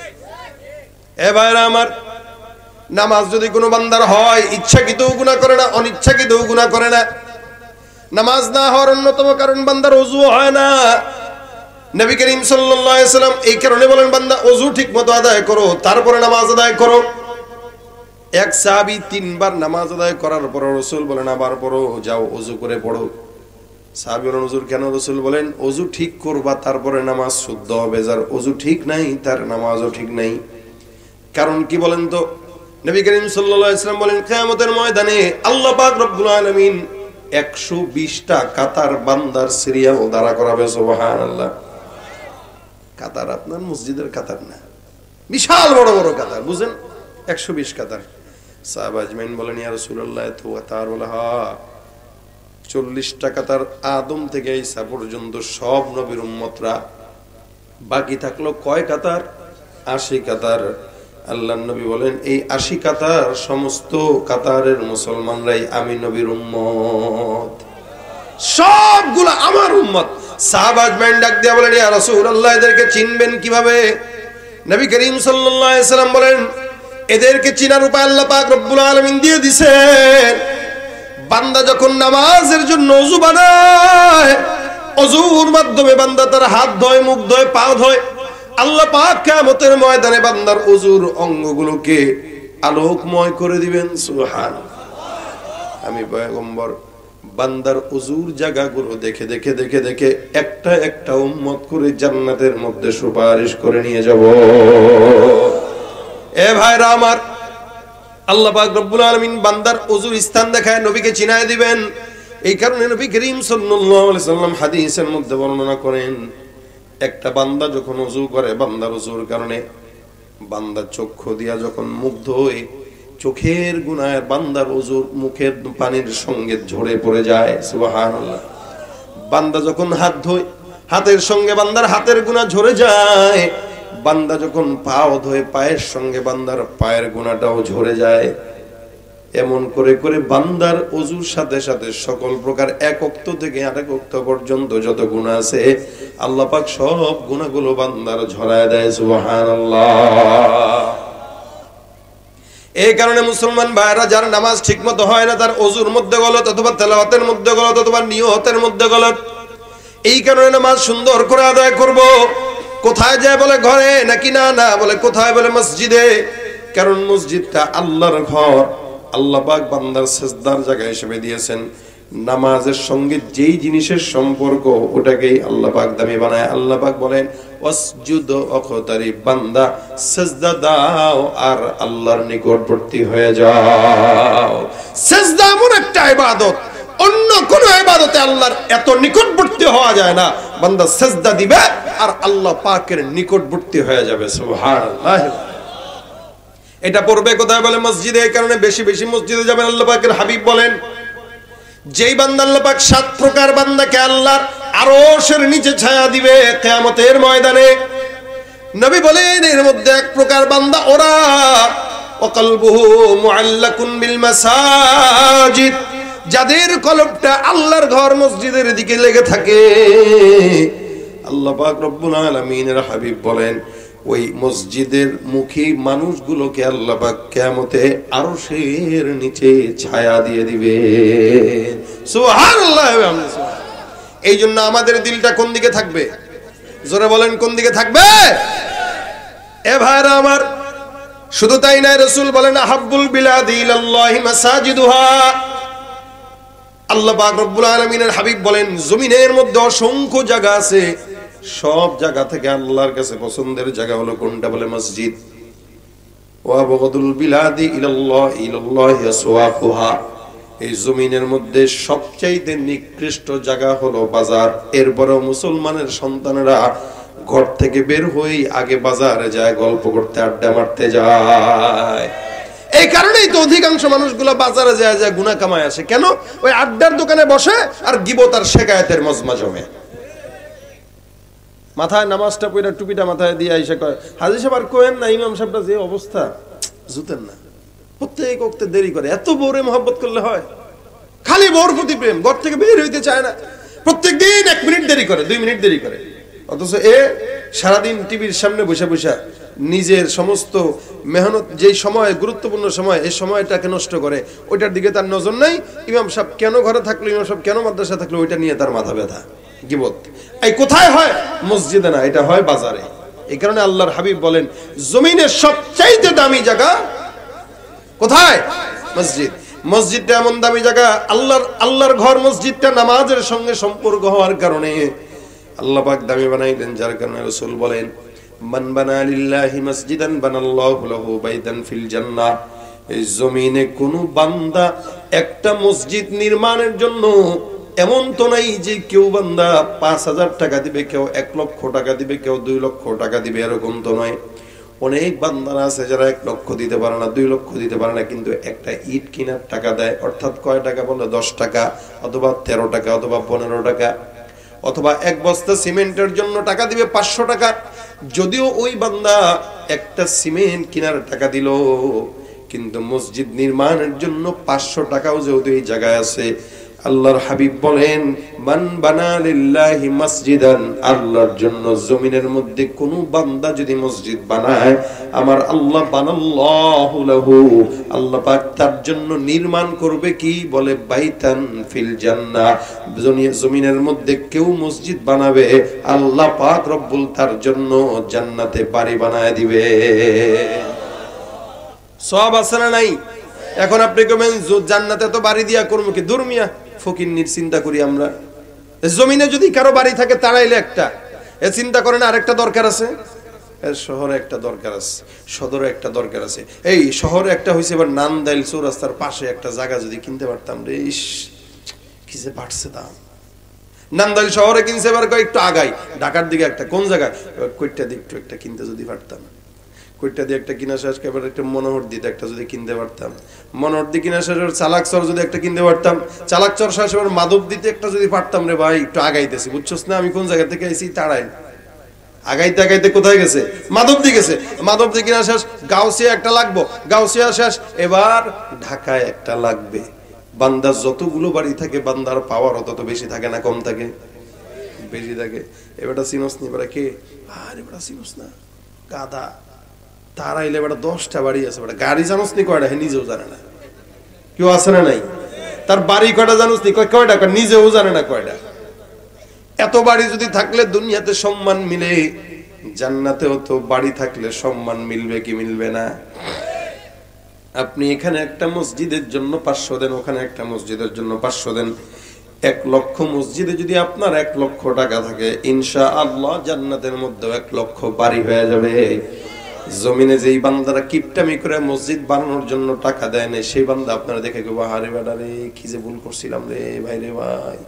[SPEAKER 1] এ ভাইরা আমার, নামাজ যদি কোনো বান্দার হয় ইচ্ছাকৃতও গুনাহ করে না, অনিচ্ছাকৃতও গুনাহ করে না। নামাজ না হওয়ার অন্যতম কারণ বান্দার ওযু হয় না। নবী করিম সাল্লাল্লাহু আলাইহি ওয়াসাল্লাম এই কারণে বলেন বান্দা ওযু ঠিকমতো আদায় করো, তারপরে নামাজ আদায় করো। এক সাহাবী তিনবার নামাজ আদায় করার পর রাসূল বলেন আবার পড়ো, যাও ওযু করে পড়ো। সাহাবী বলেন ওযুর কেন? রাসূল বলেন ওযু ঠিক করবা তারপরে নামাজ শুদ্ধ হবে, যার ওযু ঠিক নাই তার নামাজও ঠিক নাই। কারণ কি বলেন তো? নবী করিম সাল্লাল্লাহু আলাইহি ওয়াসাল্লাম বলেন কিয়ামতের ময়দানে আল্লাহ পাক রব্বুল আলামিন একশো বিশ টা কাতার বান্দার সিরিয়াল দাঁড়া করাবে। সুবহানাল্লাহ। কাতার আপনার মসজিদের কাতার না, বিশাল বড় বড় কাতার, বুঝেন? একশো বিশ কাতার। সাহাবা আজমাইন বলেন ইয়া রাসূলুল্লাহ এত কাতার? বলে হ্যাঁ, চল্লিশ টা কাতার আদম থেকে ঈসা পর্যন্ত সব নবীর উম্মতরা, বাকি থাকলো কয় কাতার? আশি কাতার। আল্লাহর নবী বলেন এই আশি কাতার সমস্ত কাতারের মুসলমানরাই আমি নবীর উম্মত, সবগুলো আমার উম্মত। সাহাবা আজমাইন ডাক দিয়া বলেন ইয়া রাসূলুল্লাহ এদেরকে চিনবেন কিভাবে? নবী করিম সাল্লাল্লাহু আলাইহি ওয়াসাল্লাম বলেন এদেরকে চিনার উপায় আল্লাহ পাক রব্বুল আলামিন দিয়ে দিয়েছেন। বান্দা যখন নামাজের জন্য ওযু বানায়, ওযুর মাধ্যমে বান্দা তার হাত ধোয়, মুখ ধোয়, পা ধোয়, আল্লাহ পাক কিয়ামতের ময়দানে বান্দার ওযুর অঙ্গগুলোকে আলোকময় করে দিবেন। সুবহানাল্লাহ। আমি পয়গম্বর বান্দার ওযুর জায়গাগুলো দেখে দেখে দেখে দেখে একটা একটা উম্মত করে জান্নাতের মধ্যে সুপারিশ করে নিয়ে যাব। এ ভাইরা আমার, আল্লাহ পাক রব্বুল আলামিন বান্দার ওযুর স্থান দেখায় নবীকে চিনায় দিবেন। এই কারণে নবী করিম সাল্লাল্লাহু আলাইহি সাল্লাম হাদিসের মধ্যে বর্ণনা করেন একটা বান্দা যখন ওযু করে, বান্দার ওযুর কারণে বান্দা চক্ষু দিয়া যখন মুগ্ধ হয়ে চোখের গুনাহের বান্দার ওযুর মুখের পানির সঙ্গে ঝরে পড়ে যায়। সুবহানাল্লাহ। বান্দা যখন হাত ধোয়, হাতের সঙ্গে বান্দার হাতের গুনাহ ঝরে যায়। বান্দা যখন পাও ধোয়, পায়ের সঙ্গে বান্দার পায়ের গুনাহটাও ঝরে যায়। এমন করে করে বান্দার ওযুর সাথে সাথে সকল প্রকার এক ওয়াক্ত থেকে আরেক ওয়াক্ত পর্যন্ত যত গুনাহ আছে আল্লাহ পাক সব গুনাহগুলো বান্দার ঝরায় দেয়। সুবহানাল্লাহ। এই কারণে মুসলমান ভাইরা যার নামাজ ঠিকমতো হয় না, তার ওযুর মধ্যে গলত অথবা তেলাওয়াতের মধ্যে গলত অথবা নিয়তের মধ্যে গলত, এই কারণে নামাজ সুন্দর করে আদায় করব। কোথায় যায়? বলে ঘরে, নাকি না না বলে কোথায়? বলে মসজিদে। কারণ মসজিদটা আল্লাহর ঘর, আল্লাহ পাক বান্দার সিজদার জায়গা হিসেবে দিয়েছেন। নামাজের সঙ্গে যেই জিনিসের সম্পর্ক ওটাকেই আল্লাহ পাক দামি বানায়। আল্লাহ পাক বলেন ওয়াসজুদ ওয়াকতারি, বান্দা সিজদা দাও আর আল্লাহর নিকটবর্তী হয়ে যাও। সিজদা এমন একটা ইবাদত, অন্য কোন ইবাদতে আল্লাহর এত নিকটবর্তী হওয়া যায় না। বান্দা সিজদা দিবে আর আল্লাহ পাকের নিকটবর্তী হয়ে যাবে। সুবহানাল্লাহ। এটা পড়বে কোথায়? বলে মসজিদে। এই কারণে বেশি বেশি মসজিদে যাবেন। আল্লাহ পাকের হাবিব বলেন যেই বান্দা আল্লাহ পাক সাত প্রকার বান্দাকে আল্লাহর আরশের নিচে ছায়া দিবে কিয়ামতের ময়দানে। নবী বলেন এর মধ্যে এক প্রকার বান্দা ওরা ওয়াকলবুহু মুআল্লাকুন বিল মাসাজিদ, যাদের কলবটা আল্লাহর ঘর মসজিদের দিকে লেগে থাকে। আল্লাহ পাক রব্বুল আলামিনের হাবিব বলেন ওই মসজিদের মুখী মানুষগুলোকে আল্লাহ পাক কিয়ামতে আরশের নিচে ছায়া দিয়ে দিবে। সুবহানাল্লাহ। এই জন্য আমাদের দিলটা কোন দিকে থাকবে? জোরে বলেন, কোন দিকে থাকবে? এ ভাইরা আমার, শুধু তাই নয়, রাসূল বলেন আহাব্বুল বিলাদি ইলাল্লাহি মাসাজিদুহা। আল্লাহ পাক রব্বুল আলামিনের হাবিব বলেন জমিনের মধ্যে অসংখ্য জায়গা আছে, সব জায়গা থেকে আল্লাহর কাছে পছন্দের জায়গা হলো কোনটা? বলে মসজিদ। ওয়া বুগদুল বিলাদি ইলাল্লাহি ইলাল্লাহি আসওয়াকুহা। এই জমিনের মধ্যে সবচাইতে নিকৃষ্ট জায়গা হলো বাজার। এরপরও মুসলমানের সন্তানেরা ঘর থেকে বের হয়ে আগে বাজারে যায়, গল্প করতে, আড্ডা মারতে যায়। এই কারণেই তো অধিকাংশ মানুষগুলো বাজারে যায় যায় গুনাহ কামায় আসে। কেন? ওই আড্ডার দোকানে বসে আর গীবত আর শিকায়াতের মজমা জমে। মাথায় নামাজটা পড়া, টুপিটা মাথায় দিয়ে আইসা কয় হাজী সাহেব আর কোয়েন না, ইমাম সাহেবটা যে অবস্থা, জুতেন না। প্রত্যেক ওয়াক্তে দেরি করে। এত বউরে মহব্বত করলে হয়? খালি বউর প্রতি প্রেম, ঘর থেকে বের হইতে চায় না। প্রত্যেকদিন এক মিনিট দেরি করে, দুই মিনিট দেরি করে। অথচ এ সারাদিন টিভির সামনে বসে বসে নিজের সমস্ত মেহনত, যেই সময় গুরুত্বপূর্ণ সময়, এই সময়টাকে নষ্ট করে। ওইটার দিকে তার নজর নাই। ইমাম সাহেব কেন ঘরে থাকলো, ইমাম সাহেব কেন মাদ্রাসা থাকলো, ওইটা নিয়ে তার মাথা ব্যথা, গীবত। এই কোথায় হয়? মসজিদে না, এটা হয় বাজারে। এই কারণে আল্লাহর হাবিব বলেন জমিনের সবচাইতে দামি জায়গা কোথায়? মসজিদ। মসজিদটা এমন দামি জায়গা, আল্লাহর আল্লাহর ঘর মসজিদটা নামাজের সঙ্গে সম্পর্ক হওয়ার কারণে আল্লাহ পাক দামি বানাইলেন। যার কারণে রাসূল বলেন মান বানা লিল্লাহি মসজিদান বানাল্লাহু লাহু বাইতান ফিল জান্নাহ। এই জমিনে কোন বান্দা একটা মসজিদ নির্মাণের জন্য, এমন তো নাই যে কেউ বান্দা পাঁচ হাজার টাকা দিবে, কেউ এক লক্ষ টাকা দিবে, কেউ দুই লক্ষ টাকা দিবে, এরকম তো নয়। অনেক বান্দারা আছে যারা এক লক্ষ দিতে পারে না, দুই লক্ষ দিতে পারে না, কিন্তু একটা ইট কেনার টাকা দেয়। অর্থাৎ কয় টাকা বলে? দশ টাকা অথবা তেরো টাকা অথবা পনেরো টাকা। অথবা এক বস্তা সিমেন্টের জন্য টাকা দিবে পাঁচশো টাকা। যদিও ওই বান্দা একটা সিমেন্ট কেনার টাকা দিল, কিন্তু মসজিদ নির্মাণের জন্য পাঁচশো টাকাও যেহেতু এই জায়গায় আছে, আল্লাহর হাবিব বলেন মান বানা লিল্লাহি মসজিদান, আল্লাহর জন্য জমিনের মধ্যে কোন বান্দা যদি মসজিদ বানায়, আমার আল্লাহ বানাল্লাহু লাহু, আল্লাহ পাক তার জন্য নির্মাণ করবে কি? বলে বাইতান ফিল জান্নাহ। জমিনের মধ্যে কেউ মসজিদ বানাবে, আল্লাহ পাক রব্বুল তার জন্য জান্নাতে বাড়ি বানায় দিবে। সওয়াব আছে না নাই? এখন আপনি কবেন জান্নাতে তো বাড়ি দিয়া করবো কি? দুর্মিয়া ফকিন্নির চিন্তা করি আমরা। জমিনে যদি কারো বাড়ি থাকে তাড়াইলে একটা, এ চিন্তা করেন আরেকটা দরকার আছে, শহরে একটা দরকার আছে, সদরে একটা দরকার আছে। এই শহরে একটা হয়েছে এবার নান্দাইল চৌরাস্তার পাশে একটা জায়গা যদি কিনতে পারতাম রে, ইস কি যে বাড়ছে দাম। নান্দাইল শহরে কিনছে এবার একটু আগাই, ঢাকার দিকে একটা কোন জায়গায় কইটা দিক একটু একটা কিনতে যদি পারতাম, কইটা দিয়ে একটা কিনা শেষ, এবার একটা মনোহর দিতে একটা যদি কিনতে পারতাম, মনোহর দি কিনা শেষ চালাকচর যদি একটা কিনতে পারতাম, চালাকচর শেষ এবার মাধব দিতে একটা যদি পারতাম রে ভাই, একটু আগাইতেছি, বুঝছস না আমি কোন জায়গা থেকে আইছি? তাড়াই আগাইতে আগাইতে কোথায় গেছে? মাধব দি গেছে। মাধব দি কিনা শেষ, গাউসিয়া একটা লাগবো, গাউসিয়া শেষ, এবার ঢাকায় একটা লাগবে। বান্দার যতগুলো বাড়ি থাকে বান্দার পাওয়ার তত বেশি থাকে না কম থাকে? বেশি থাকে। এবারটা চিনস নি? এবার কে? আর এবার চিনস না, গাদা। তার আইলে বেটা দশটা বাড়ি আছে, বেটা গাড়ি জানোস নি কয়টা? হে নিজেও জানে না। কেউ আছে না নাই? তার বাড়ি কয়টা জানোস নি? কয়টা? নিজেও জানে না কয়টা। এত বাড়ি যদি থাকলে দুনিয়াতে সম্মান মিলে, জান্নাতেও তো বাড়ি থাকলে সম্মান মিলবে কি মিলবে না? আপনি এখানে একটা মসজিদের জন্য পাঁচশো দেন, ওখানে একটা মসজিদের জন্য পাঁচশো দেন, এক লক্ষ মসজিদে যদি আপনার এক লক্ষ টাকা থাকে, ইনশাআল্লাহ জান্নাতের মধ্যে এক লক্ষ বাড়ি হয়ে যাবে। জমিনে যেই বান্দারা কিপটামি করে মসজিদ বানানোর জন্য টাকা দেয় না, সেই বান্দা আপনারা দেখে গো হারে বেটা রে, কি যে ভুল করছিলাম রে ভাই রে ভাই,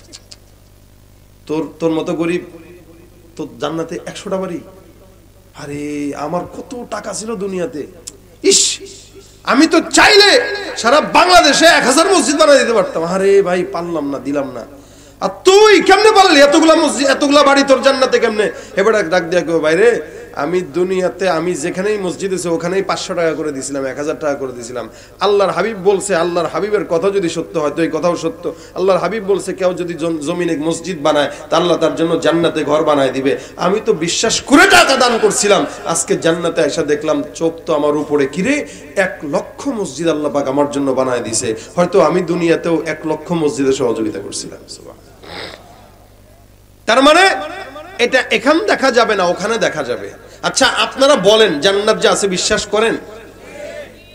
[SPEAKER 1] তোর তোর মতো গরিব তোর জান্নাতে একশোটা বাড়ি, আরে আমার কত টাকা ছিল দুনিয়াতে, ইস আমি তো চাইলে সারা বাংলাদেশে এক হাজার মসজিদ বানিয়ে দিতে পারতাম, আরে ভাই পারলাম না, দিলাম না। আর তুই কেমনে পারলি এতগুলা মসজিদ এতগুলা বাড়ি তোর জান্নাতে কেমনে? এবার ডাক দিয়া কেউ বাইরে, আমি দুনিয়াতে আমি যেখানেই মসজিদ আছে ওখানেই পাঁচশো টাকা করে দিয়েছিলাম, এক হাজার টাকা করে দিয়েছিলাম। আল্লাহর হাবিব বলছে, আল্লাহর হাবিবের কথা যদি সত্য হয় তো এই কথাও সত্য। আল্লাহর হাবিব বলছে কেউ যদি জমিনে মসজিদ বানায় তা আল্লাহ তার জন্য জান্নাতে ঘর বানায় দিবে। আমি তো বিশ্বাস করে টাকা দান করছিলাম, আজকে জান্নাতে এসে দেখলাম চোখ তো আমার উপরে, কিরে এক লক্ষ মসজিদ আল্লাহ পাক আমার জন্য বানায় দিছে। হয়তো আমি দুনিয়াতেও এক লক্ষ মসজিদে সহযোগিতা করছিলাম। তার মানে এটা এখানে দেখা যাবে না, ওখানে দেখা যাবে। আচ্ছা আপনারা বলেন জান্নাত যে আছে বিশ্বাস করেন?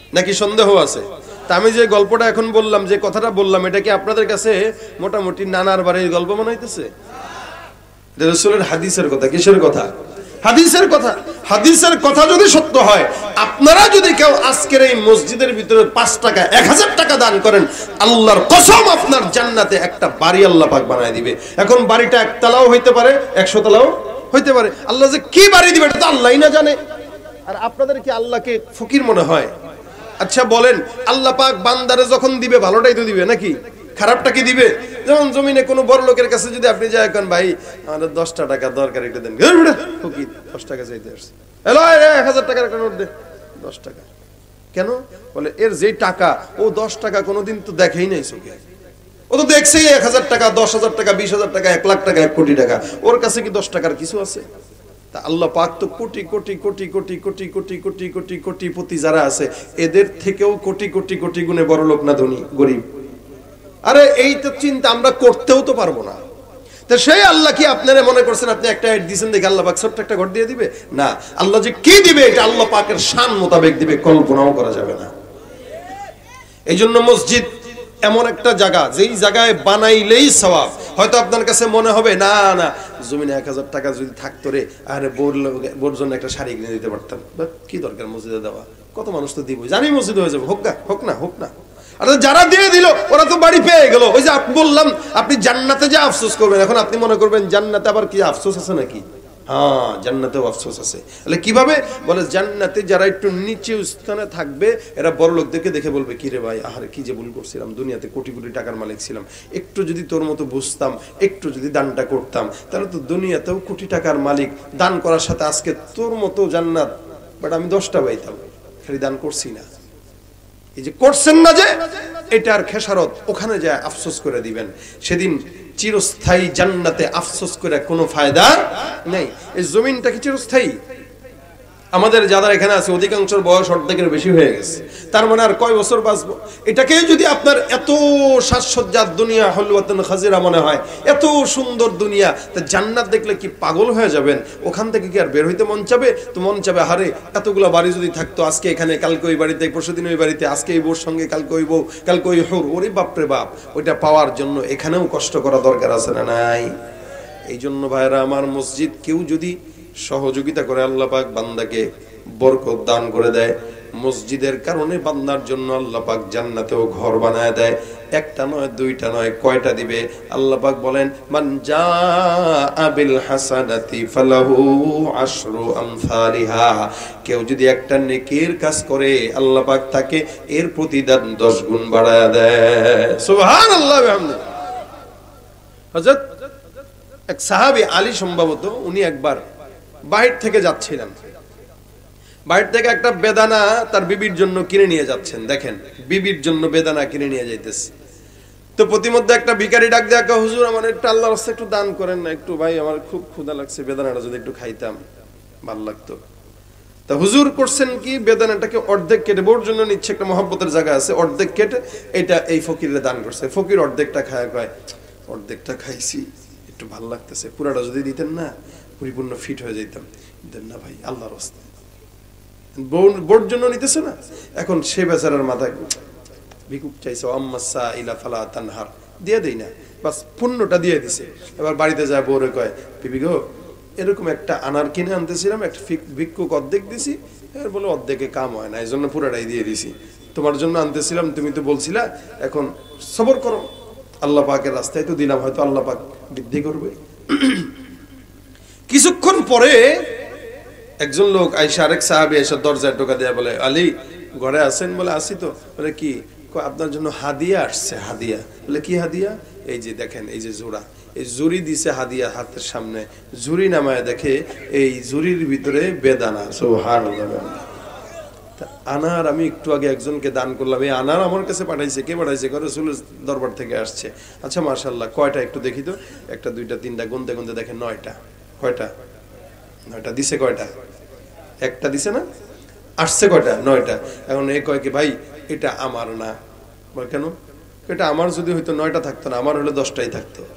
[SPEAKER 1] নাকি সন্দেহ আছে? তা আমি যে গল্পটা এখন বললাম, যে কথাটা বললাম, এটা কি আপনাদের কাছে মোটামুটি নানার বাড়ির গল্প মনে হইতেছে? রাসূলের হাদিসের কথা। কিসের কথা? হাদিসের কথা। হাদিসের কথা যদি সত্য হয়, আপনারা যদি কেউ আজকের এই মসজিদের ভিতরে পাঁচ টাকা এক হাজার টাকা দান করেন, আল্লাহর কসম আপনার জান্নাতে একটা বাড়ি আল্লাহ পাক বানায় দিবে। এখন বাড়িটা একতলাও হইতে পারে, একশো তলাও হইতে পারে। আল্লাহ যে কি বাড়ি দিবে এটা তো আল্লাহই না জানে। আর আপনাদের কি আল্লাহকে ফকির মনে হয়? আচ্ছা বলেন, আল্লাহ পাক বান্দারে যখন দিবে ভালোটাই তো দিবে নাকি খারাপটা কি দিবে? যেমন জমিনে কোনো বড় লোকের কাছে যদি আপনি যাই, এখন ভাই আমাদের দশটা টাকা দরকার, একটু দেন, ফকির দশ টাকা চাইতে আসছে, হ্যালো এক হাজার টাকার একটা নোট দে, দশ টাকা কেন? বলে এর যে টাকা, ও দশ টাকা কোনোদিন তো দেখেই নাই চোখে, ও তো দেখছেই এক হাজার টাকা, দশ হাজার টাকা, বিশ হাজার টাকা, এক লাখ টাকা, এক কোটি টাকা, ওর কাছে কি দশ টাকার কিছু আছে? তা আল্লাহ পাক তো কোটি কোটি কোটি কোটি কোটি কোটি কোটি কোটি কোটিপতি যারা আছে, এদের থেকেও কোটি কোটি কোটি গুণে বড় লোক না ধনী গরিব? আরে এই তো চিন্তা আমরা করতেও তো পারবো না। তো সেই আল্লাহ কি আপনারা মনে করছেন আপনি একটা এড দিবেন দেখে আল্লাহ পাক ছোট্ট একটা ঘর দিয়ে দিবে? না, আল্লাহ যে কি দিবে এটা আল্লাহ পাকের শান মোতাবেক দিবে, কল্পনাও করা যাবে না। এই জন্য মসজিদ এমন একটা জায়গা, যেই জায়গায় বানাইলেই সওয়াব। হয়তো আপনার কাছে মনে হবে না না জমিনে এক হাজার টাকা যদি থাকতো রে, আরে বোর বোর জন্য একটা শাড়ি কিনে দিতে পারতাম, কি দরকার মসজিদে দেওয়া, কত মানুষ তো দিব, জানি মসজিদ হয়ে যাবে, হোক না হোক না হোক না। আর যারা দিয়ে দিল ওরা তো বাড়ি পেয়ে গেল। ওই যে বললাম আপনি জান্নাতে যে আফসোস করবেন, এখন আপনি মনে করবেন জান্নাতে আবার কি আফসোস আছে নাকি? হ্যাঁ, জান্নাতেও আফসোস আছে। তাহলে কিভাবে? বলে জান্নাতে যারা একটু নিচে স্থানে থাকবে, এরা বড় লোকদেরকে দেখে বলবে, কি রে ভাই, আহারে কি যে ভুল করছিলাম, দুনিয়াতে কোটি কোটি টাকার মালিক ছিলাম, একটু যদি তোর মতো বুঝতাম, একটু যদি দানটা করতাম, তাহলে তো দুনিয়াতেও কোটি টাকার মালিক, দান করার সাথে আজকে তোর মতো জান্নাত, বাট আমি দশটা পাইতাম, খালি দান করছি না। এই যে করছেন না, যে এটার খেসারত ওখানে যায় আফসোস করে দিবেন। সেদিন চিরস্থায়ী জান্নাতে আফসোস করে কোনো ফায়দা নেই। এই জমিনটা কি চিরস্থায়ী? আমাদের যারা এখানে আছে অধিকাংশের বয়স অর্ধেকের বেশি হয়ে গেছে, তার মানে আর কয় বছর বাঁচবো? এটাকে যদি আপনার এত সাজসজ্জার দুনিয়া হলওয়াতুন খাজিরা মনে হয়, এত সুন্দর দুনিয়া, তা জান্নাত দেখলে কি পাগল হয়ে যাবেন? ওখান থেকে কি আর বের হইতে মন চাবে? তো মন চাবে, হারে এতগুলো বাড়ি যদি থাকতো, আজকে এখানে, কালকে ওই বাড়িতে, পরশুদিন ওই বাড়িতে, আজকে এই বোর সঙ্গে, কালকে ওই বউ, কালকে ওই হুর, ওরে বাপরে বাপ। ওইটা পাওয়ার জন্য এখানেও কষ্ট করা দরকার আছে না নাই? এই জন্য ভাইরা আমার, মসজিদ কেউ যদি সহযোগিতা করে, আল্লাহ পাক বান্দাকে বরকত দান করে দেয়। মসজিদের কারণে বান্দার জন্য আল্লাহ পাক জান্নাতেও ঘর বানায় দেয়। একটা নয়, দুইটা নয়, কয়টা দিবে? আল্লাহ পাক বলেন, মান জাআ বিল হাসানাতি ফালাহু আশরু আমসালিহা। কেউ যদি একটা নেকির কাজ করে, আল্লাহ পাক তাকে এর প্রতিদান দশ গুণ বাড়ায় দেয়। সুবহানাল্লাহ ওয়া বিহামদিহি। হযরত এক সাহাবী আলী সম্ভবত, উনি একবার বাহির থেকে যাচ্ছিলেন, বাহির থেকে একটা বেদানা তার বিবির জন্য কিনে নিয়ে যাচ্ছেন। দেখেন, বিবির জন্য বেদানা কিনে নিয়ে যাইতেছে। তো প্রতিমধ্যে একটা ভিখারি ডাক দেয়া, হুজুর আমার একটু আল্লাহর রাস্তায় একটু দান করেন না, একটু ভাই আমার খুব ক্ষুধা লাগছে, বেদানাটা যদি একটু খাইতাম ভালো লাগতো। তা হুজুর করছেন কি, বেদানাটাকে অর্ধেক কেটে, বোর জন্য নিচ্ছে, একটা মহব্বতের জায়গা আছে, অর্ধেক কেটে এটা এই ফকিরে দান করছে। ফকির অর্ধেকটা খায়, কয় অর্ধেকটা খাইছি, একটু ভালো লাগতেছে, পুরাটা যদি দিতেন না পরিপূর্ণ ফিট হয়ে যেতাম। দেন না ভাই, আল্লাহর রাস্তায়, বোর জন্য নিতেছে না। এখন সে বেচারার মাথায় ভিক্ষুক চাইছে, আম্মা সাইলা ফালা তানহার, দিয়ে দেই না, বাস পুণ্যটা দিয়ে দিছে। এবার বাড়িতে যায় বউরে কয়, বিবি গো, এরকম একটা আনার কিনে আনতেছিলাম, একটা ভিক্ষুক অর্ধেক দিছি, এর বলে অর্ধেকে কাম হয় না, এই জন্য পুরাটাই দিয়ে দিছি, তোমার জন্য আনতেছিলাম, তুমি তো বলছিলা, এখন সবর করো, আল্লাহ পাকের রাস্তায় তো দিলাম, হয়তো আল্লাহ পাক বৃদ্ধি করবে। কিছুক্ষণ পরে একজন লোক আইসা, আরেক সাহাবী এসে দরজায় টোকা দেয়া বলে, আলী ঘরে আছেন? বলে আসি তো। বলে কি? আপনার জন্য হাদিয়া আসছে। হাদিয়া? বলে কি হাদিয়া? এই যে দেখেন, এই যে জোড়া, এই জুরি দিছে হাদিয়া হাতের সামনে, জুরি নামায় দেখে এই জুরির ভিতরে বেদানা। সুবহানাল্লাহ। আনার আমি একটু আগে একজনকে দান করলাম, এই আনার আমার কাছে পাঠাইছে। কে পাঠাইছে? রাসূলের দরবার থেকে আসছে। আচ্ছা মাশাআল্লাহ, কয়টা একটু দেখি তো। একটা, দুইটা, তিনটা, গুনতে গুনতে দেখেন নয়টা। কয়টা? নয়টা। দিছে কয়টা? একটা দিছে না? আসছে কয়টা? নয়টা। এখন এ কয় কি, ভাই এটা আমার না। বল কেন? এটা আমার যদি হয়তো নয়টা থাকতো না, আমার হলে দশটাই থাকতো।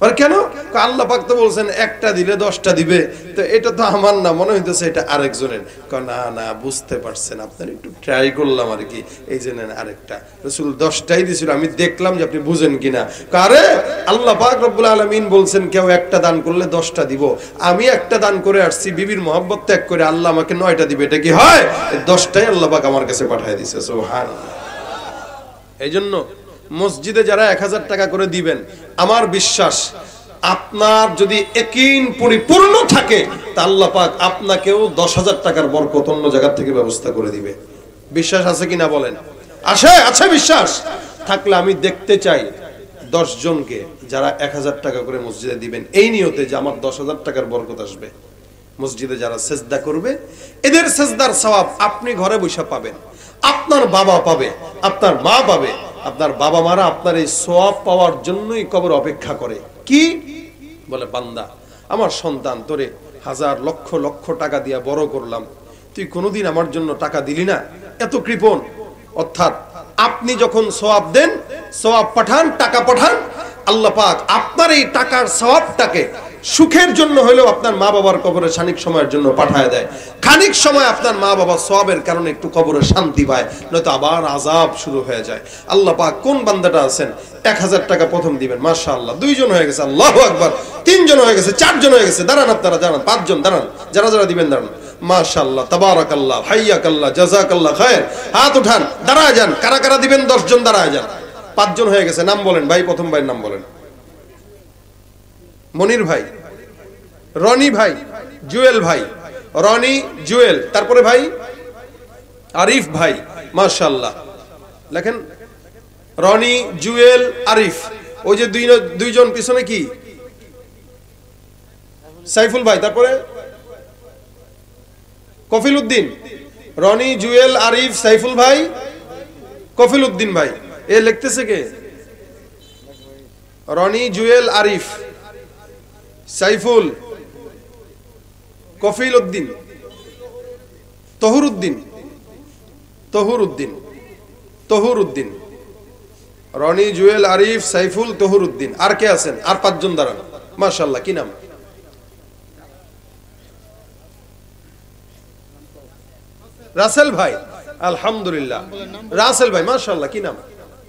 [SPEAKER 1] আর কেন? আল্লাহ পাক তো বলছেন একটা দিলে দশটা দিবে, তো এটা তো আমার না, মনে হইতেছে এটা আরেকজনের। না না, বুঝতে পারছেন, আপনার একটু ট্রাই করলাম আর কি, এই জন্য আরেকটা। রাসূল দশটাই দিছিল, আমি দেখলাম যে আপনি বুঝেন কিনা। আরে আল্লাহ পাক রব্বুল আলামিন বলছেন কেউ একটা দান করলে দশটা দিব, আমি একটা দান করে আসছি, বিবির মহব্বত ত্যাগ করে, আল্লাহ আমাকে নয়টা দিবে, এটা কি হয়? দশটাই আল্লাহ পাক আমার কাছে পাঠিয়ে দিয়েছে। সুবহানাল্লাহ। এই জন্য মসজিদে যারা এক হাজার টাকা করে দিবেন, আমার বিশ্বাস আপনার যদি ইয়াকিন পরিপূর্ণ থাকে, তা আল্লাহ পাক আপনাকেও দশ হাজার টাকার বরকত অন্য জায়গা থেকে ব্যবস্থা করে দিবে। বিশ্বাস আছে কিনা বলেন? আছে? আছে বিশ্বাস থাকলে আমি দেখতে চাই দশ জনকে যারা এক হাজার টাকা করে মসজিদে দিবেন, এই নিয়তে যে আমার দশ হাজার টাকার বরকত আসবে। মসজিদে যারা সেজদা করবে, এদের সেজদার সওয়াব আপনি ঘরে বসে পাবেন, আপনার বাবা পাবে, আপনার মা পাবে। আপনার বাবা মারা আপনার এই সওয়াব পাওয়ার জন্যই কবর অপেক্ষা করে। কি বলে, বান্দা আমার সন্তান, তোরে হাজার লক্ষ লক্ষ টাকা দিয়া বড় করলাম, তুই কোনোদিন আমার জন্য টাকা দিলি না, এত কৃপণ। অর্থাৎ আপনি যখন সওয়াব দেন, সওয়াব পাঠান, টাকা পাঠান, আল্লাহ পাক আপনার এই টাকার সওয়াবটাকে সুখের জন্য হলেও আপনার মা বাবার কবরে খানিক সময়ের জন্য পাঠায় দেয়। খানিক সময় আপনার মা বাবা সওয়াবের কারণে একটু কবরে শান্তি পায়, নয়তো আবার আযাব শুরু হয়ে যায়। আল্লাহ পাক কোন বান্দাটা আছেন এক হাজার টাকা প্রথম দিবেন, মাশাআল্লাহ, দুইজন হয়ে গেছে, আল্লাহু আকবার, তিনজন হয়ে গেছে, চারজন হয়ে গেছে, দাঁড়ান আপনারা, দাঁড়ান, পাঁচজন দাঁড়ান, যারা যারা দিবেন দাঁড়ান, মাশাআল্লাহ, তাবারাকাল্লাহ, হাইয়াকাল্লাহ, জাযাকাল্লাহ খায়ের। হাত উঠান, দাঁড়ায় যান, কারা কারা দিবেন, দশ জন দাঁড়ায় যান। পাঁচজন হয়ে গেছে, নাম বলেন ভাই, প্রথম ভাইয়ের নাম বলেন। মনির ভাই, রনি ভাই, জুয়েল ভাই, রনি জুয়েল, তারপরে ভাই আরিফ ভাই, মাশাআল্লাহ। লেখেন রনি জুয়েল আরিফ। ওই যে দুই দুইজন পিছনে কি, সাইফুল ভাই, তারপরে কফিল উদ্দিন। রনি জুয়েল আরিফ সাইফুল ভাই, কফিল উদ্দিন ভাই। এ লিখতেছে কে? রনি জুয়েল আরিফ সাইফুল কফিল উদ্দিন, তহুর উদ্দিন, তহুর উদ্দিন, তহুর উদ্দিন, রনি জুয়েল আরিফ সাইফুল তহুর উদ্দিন। আর কে আছেন? আর পাঁচজন দাঁড়ান, মাশাআল্লাহ। কি নাম? রাসেল ভাই, আলহামদুলিল্লাহ, রাসেল ভাই, মাশাআল্লাহ। কি নাম?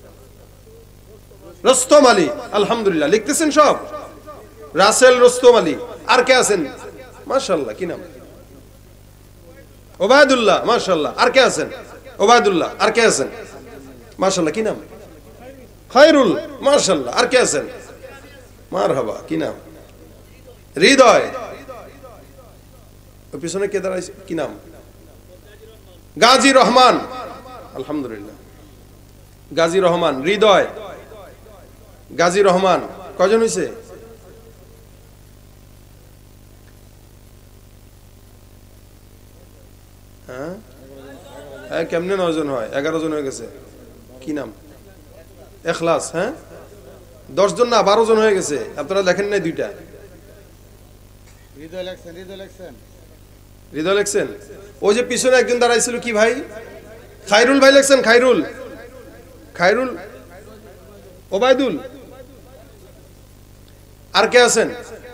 [SPEAKER 1] রস্তম আলী, আলহামদুলিল্লাহ। লিখতেছেন সব? রাসেল, রস্তম আলী। আর কে আছেন? মাশাআল্লাহ। কি নাম? ওবায়দুল্লাহ, মাশাআল্লাহ। আর কে আছেন? ওবায়দুল্লাহ। আর কে আছেন? মাশাআল্লাহ। কি নাম? খায়রুল, মাশাআল্লাহ। আর কে আছেন? মারহাবা। কি নাম? হৃদয়। ওই পিছনে কে দাঁড়াইছে? কি নাম? গাজী রহমান, আলহামদুলিল্লাহ। গাজী রহমান, হৃদয়, গাজী রহমান। কয়জন হয়েছে? হ্যাঁ, কেমনে নয় জন হয়? এগারো জন হয়ে গেছে। কি নাম? এখলাস। হ্যাঁ, দশ জন না, বারো জন হয়ে গেছে। আপনারা লেখেন নাই দুইটা? হৃদয় লেখছেন, হৃদয় লেখছেন, হৃদয় লেখছেন। ওই যে পিছনে একজন দাঁড়াইছিল, কি ভাই? খায়রুল ভাই লেখছেন, খায়রুল, খায়রুল, ওবায়দুল। আর কে আছেন?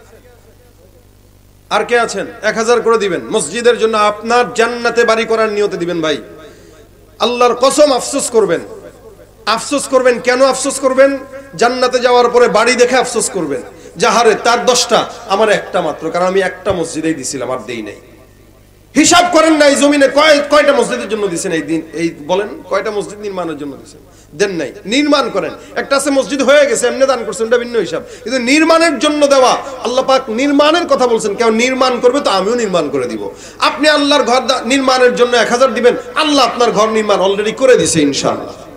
[SPEAKER 1] আর কে আছেন? এক হাজার করে দিবেন মসজিদের জন্য, আপনার জান্নাতে বাড়ি করার নিয়তে দিবেন ভাই। আল্লাহর কসম, আফসোস করবেন, আফসোস করবেন। কেন আফসোস করবেন? জান্নাতে যাওয়ার পরে বাড়ি দেখে আফসোস করবেন, যাহারে তার দশটা, আমার একটা মাত্র, কারণ আমি একটা মসজিদেই দিছিলাম, আর দেই নাই। হিসাব করেন নাই জমিনে কয় কয়টা মসজিদের জন্য দিছেন এই দিন, এই বলেন কয়টা মসজিদ নির্মাণের জন্য দিছেন? দেন নাই। নির্মাণ করেন। একটা আছে মসজিদ হয়ে গেছে, এমনি দান করছেন, এটা ভিন্ন হিসাব। কিন্তু নির্মাণের জন্য দেওয়া, আল্লাহ পাক নির্মাণের কথা বলছেন। কেউ নির্মাণ করবে তো আমিও নির্মাণ করে দিব। আপনি আল্লাহর ঘর নির্মাণের জন্য এক হাজার দিবেন, আল্লাহ আপনার ঘর নির্মাণ অলরেডি করে দিছে ইনশাআল্লাহ।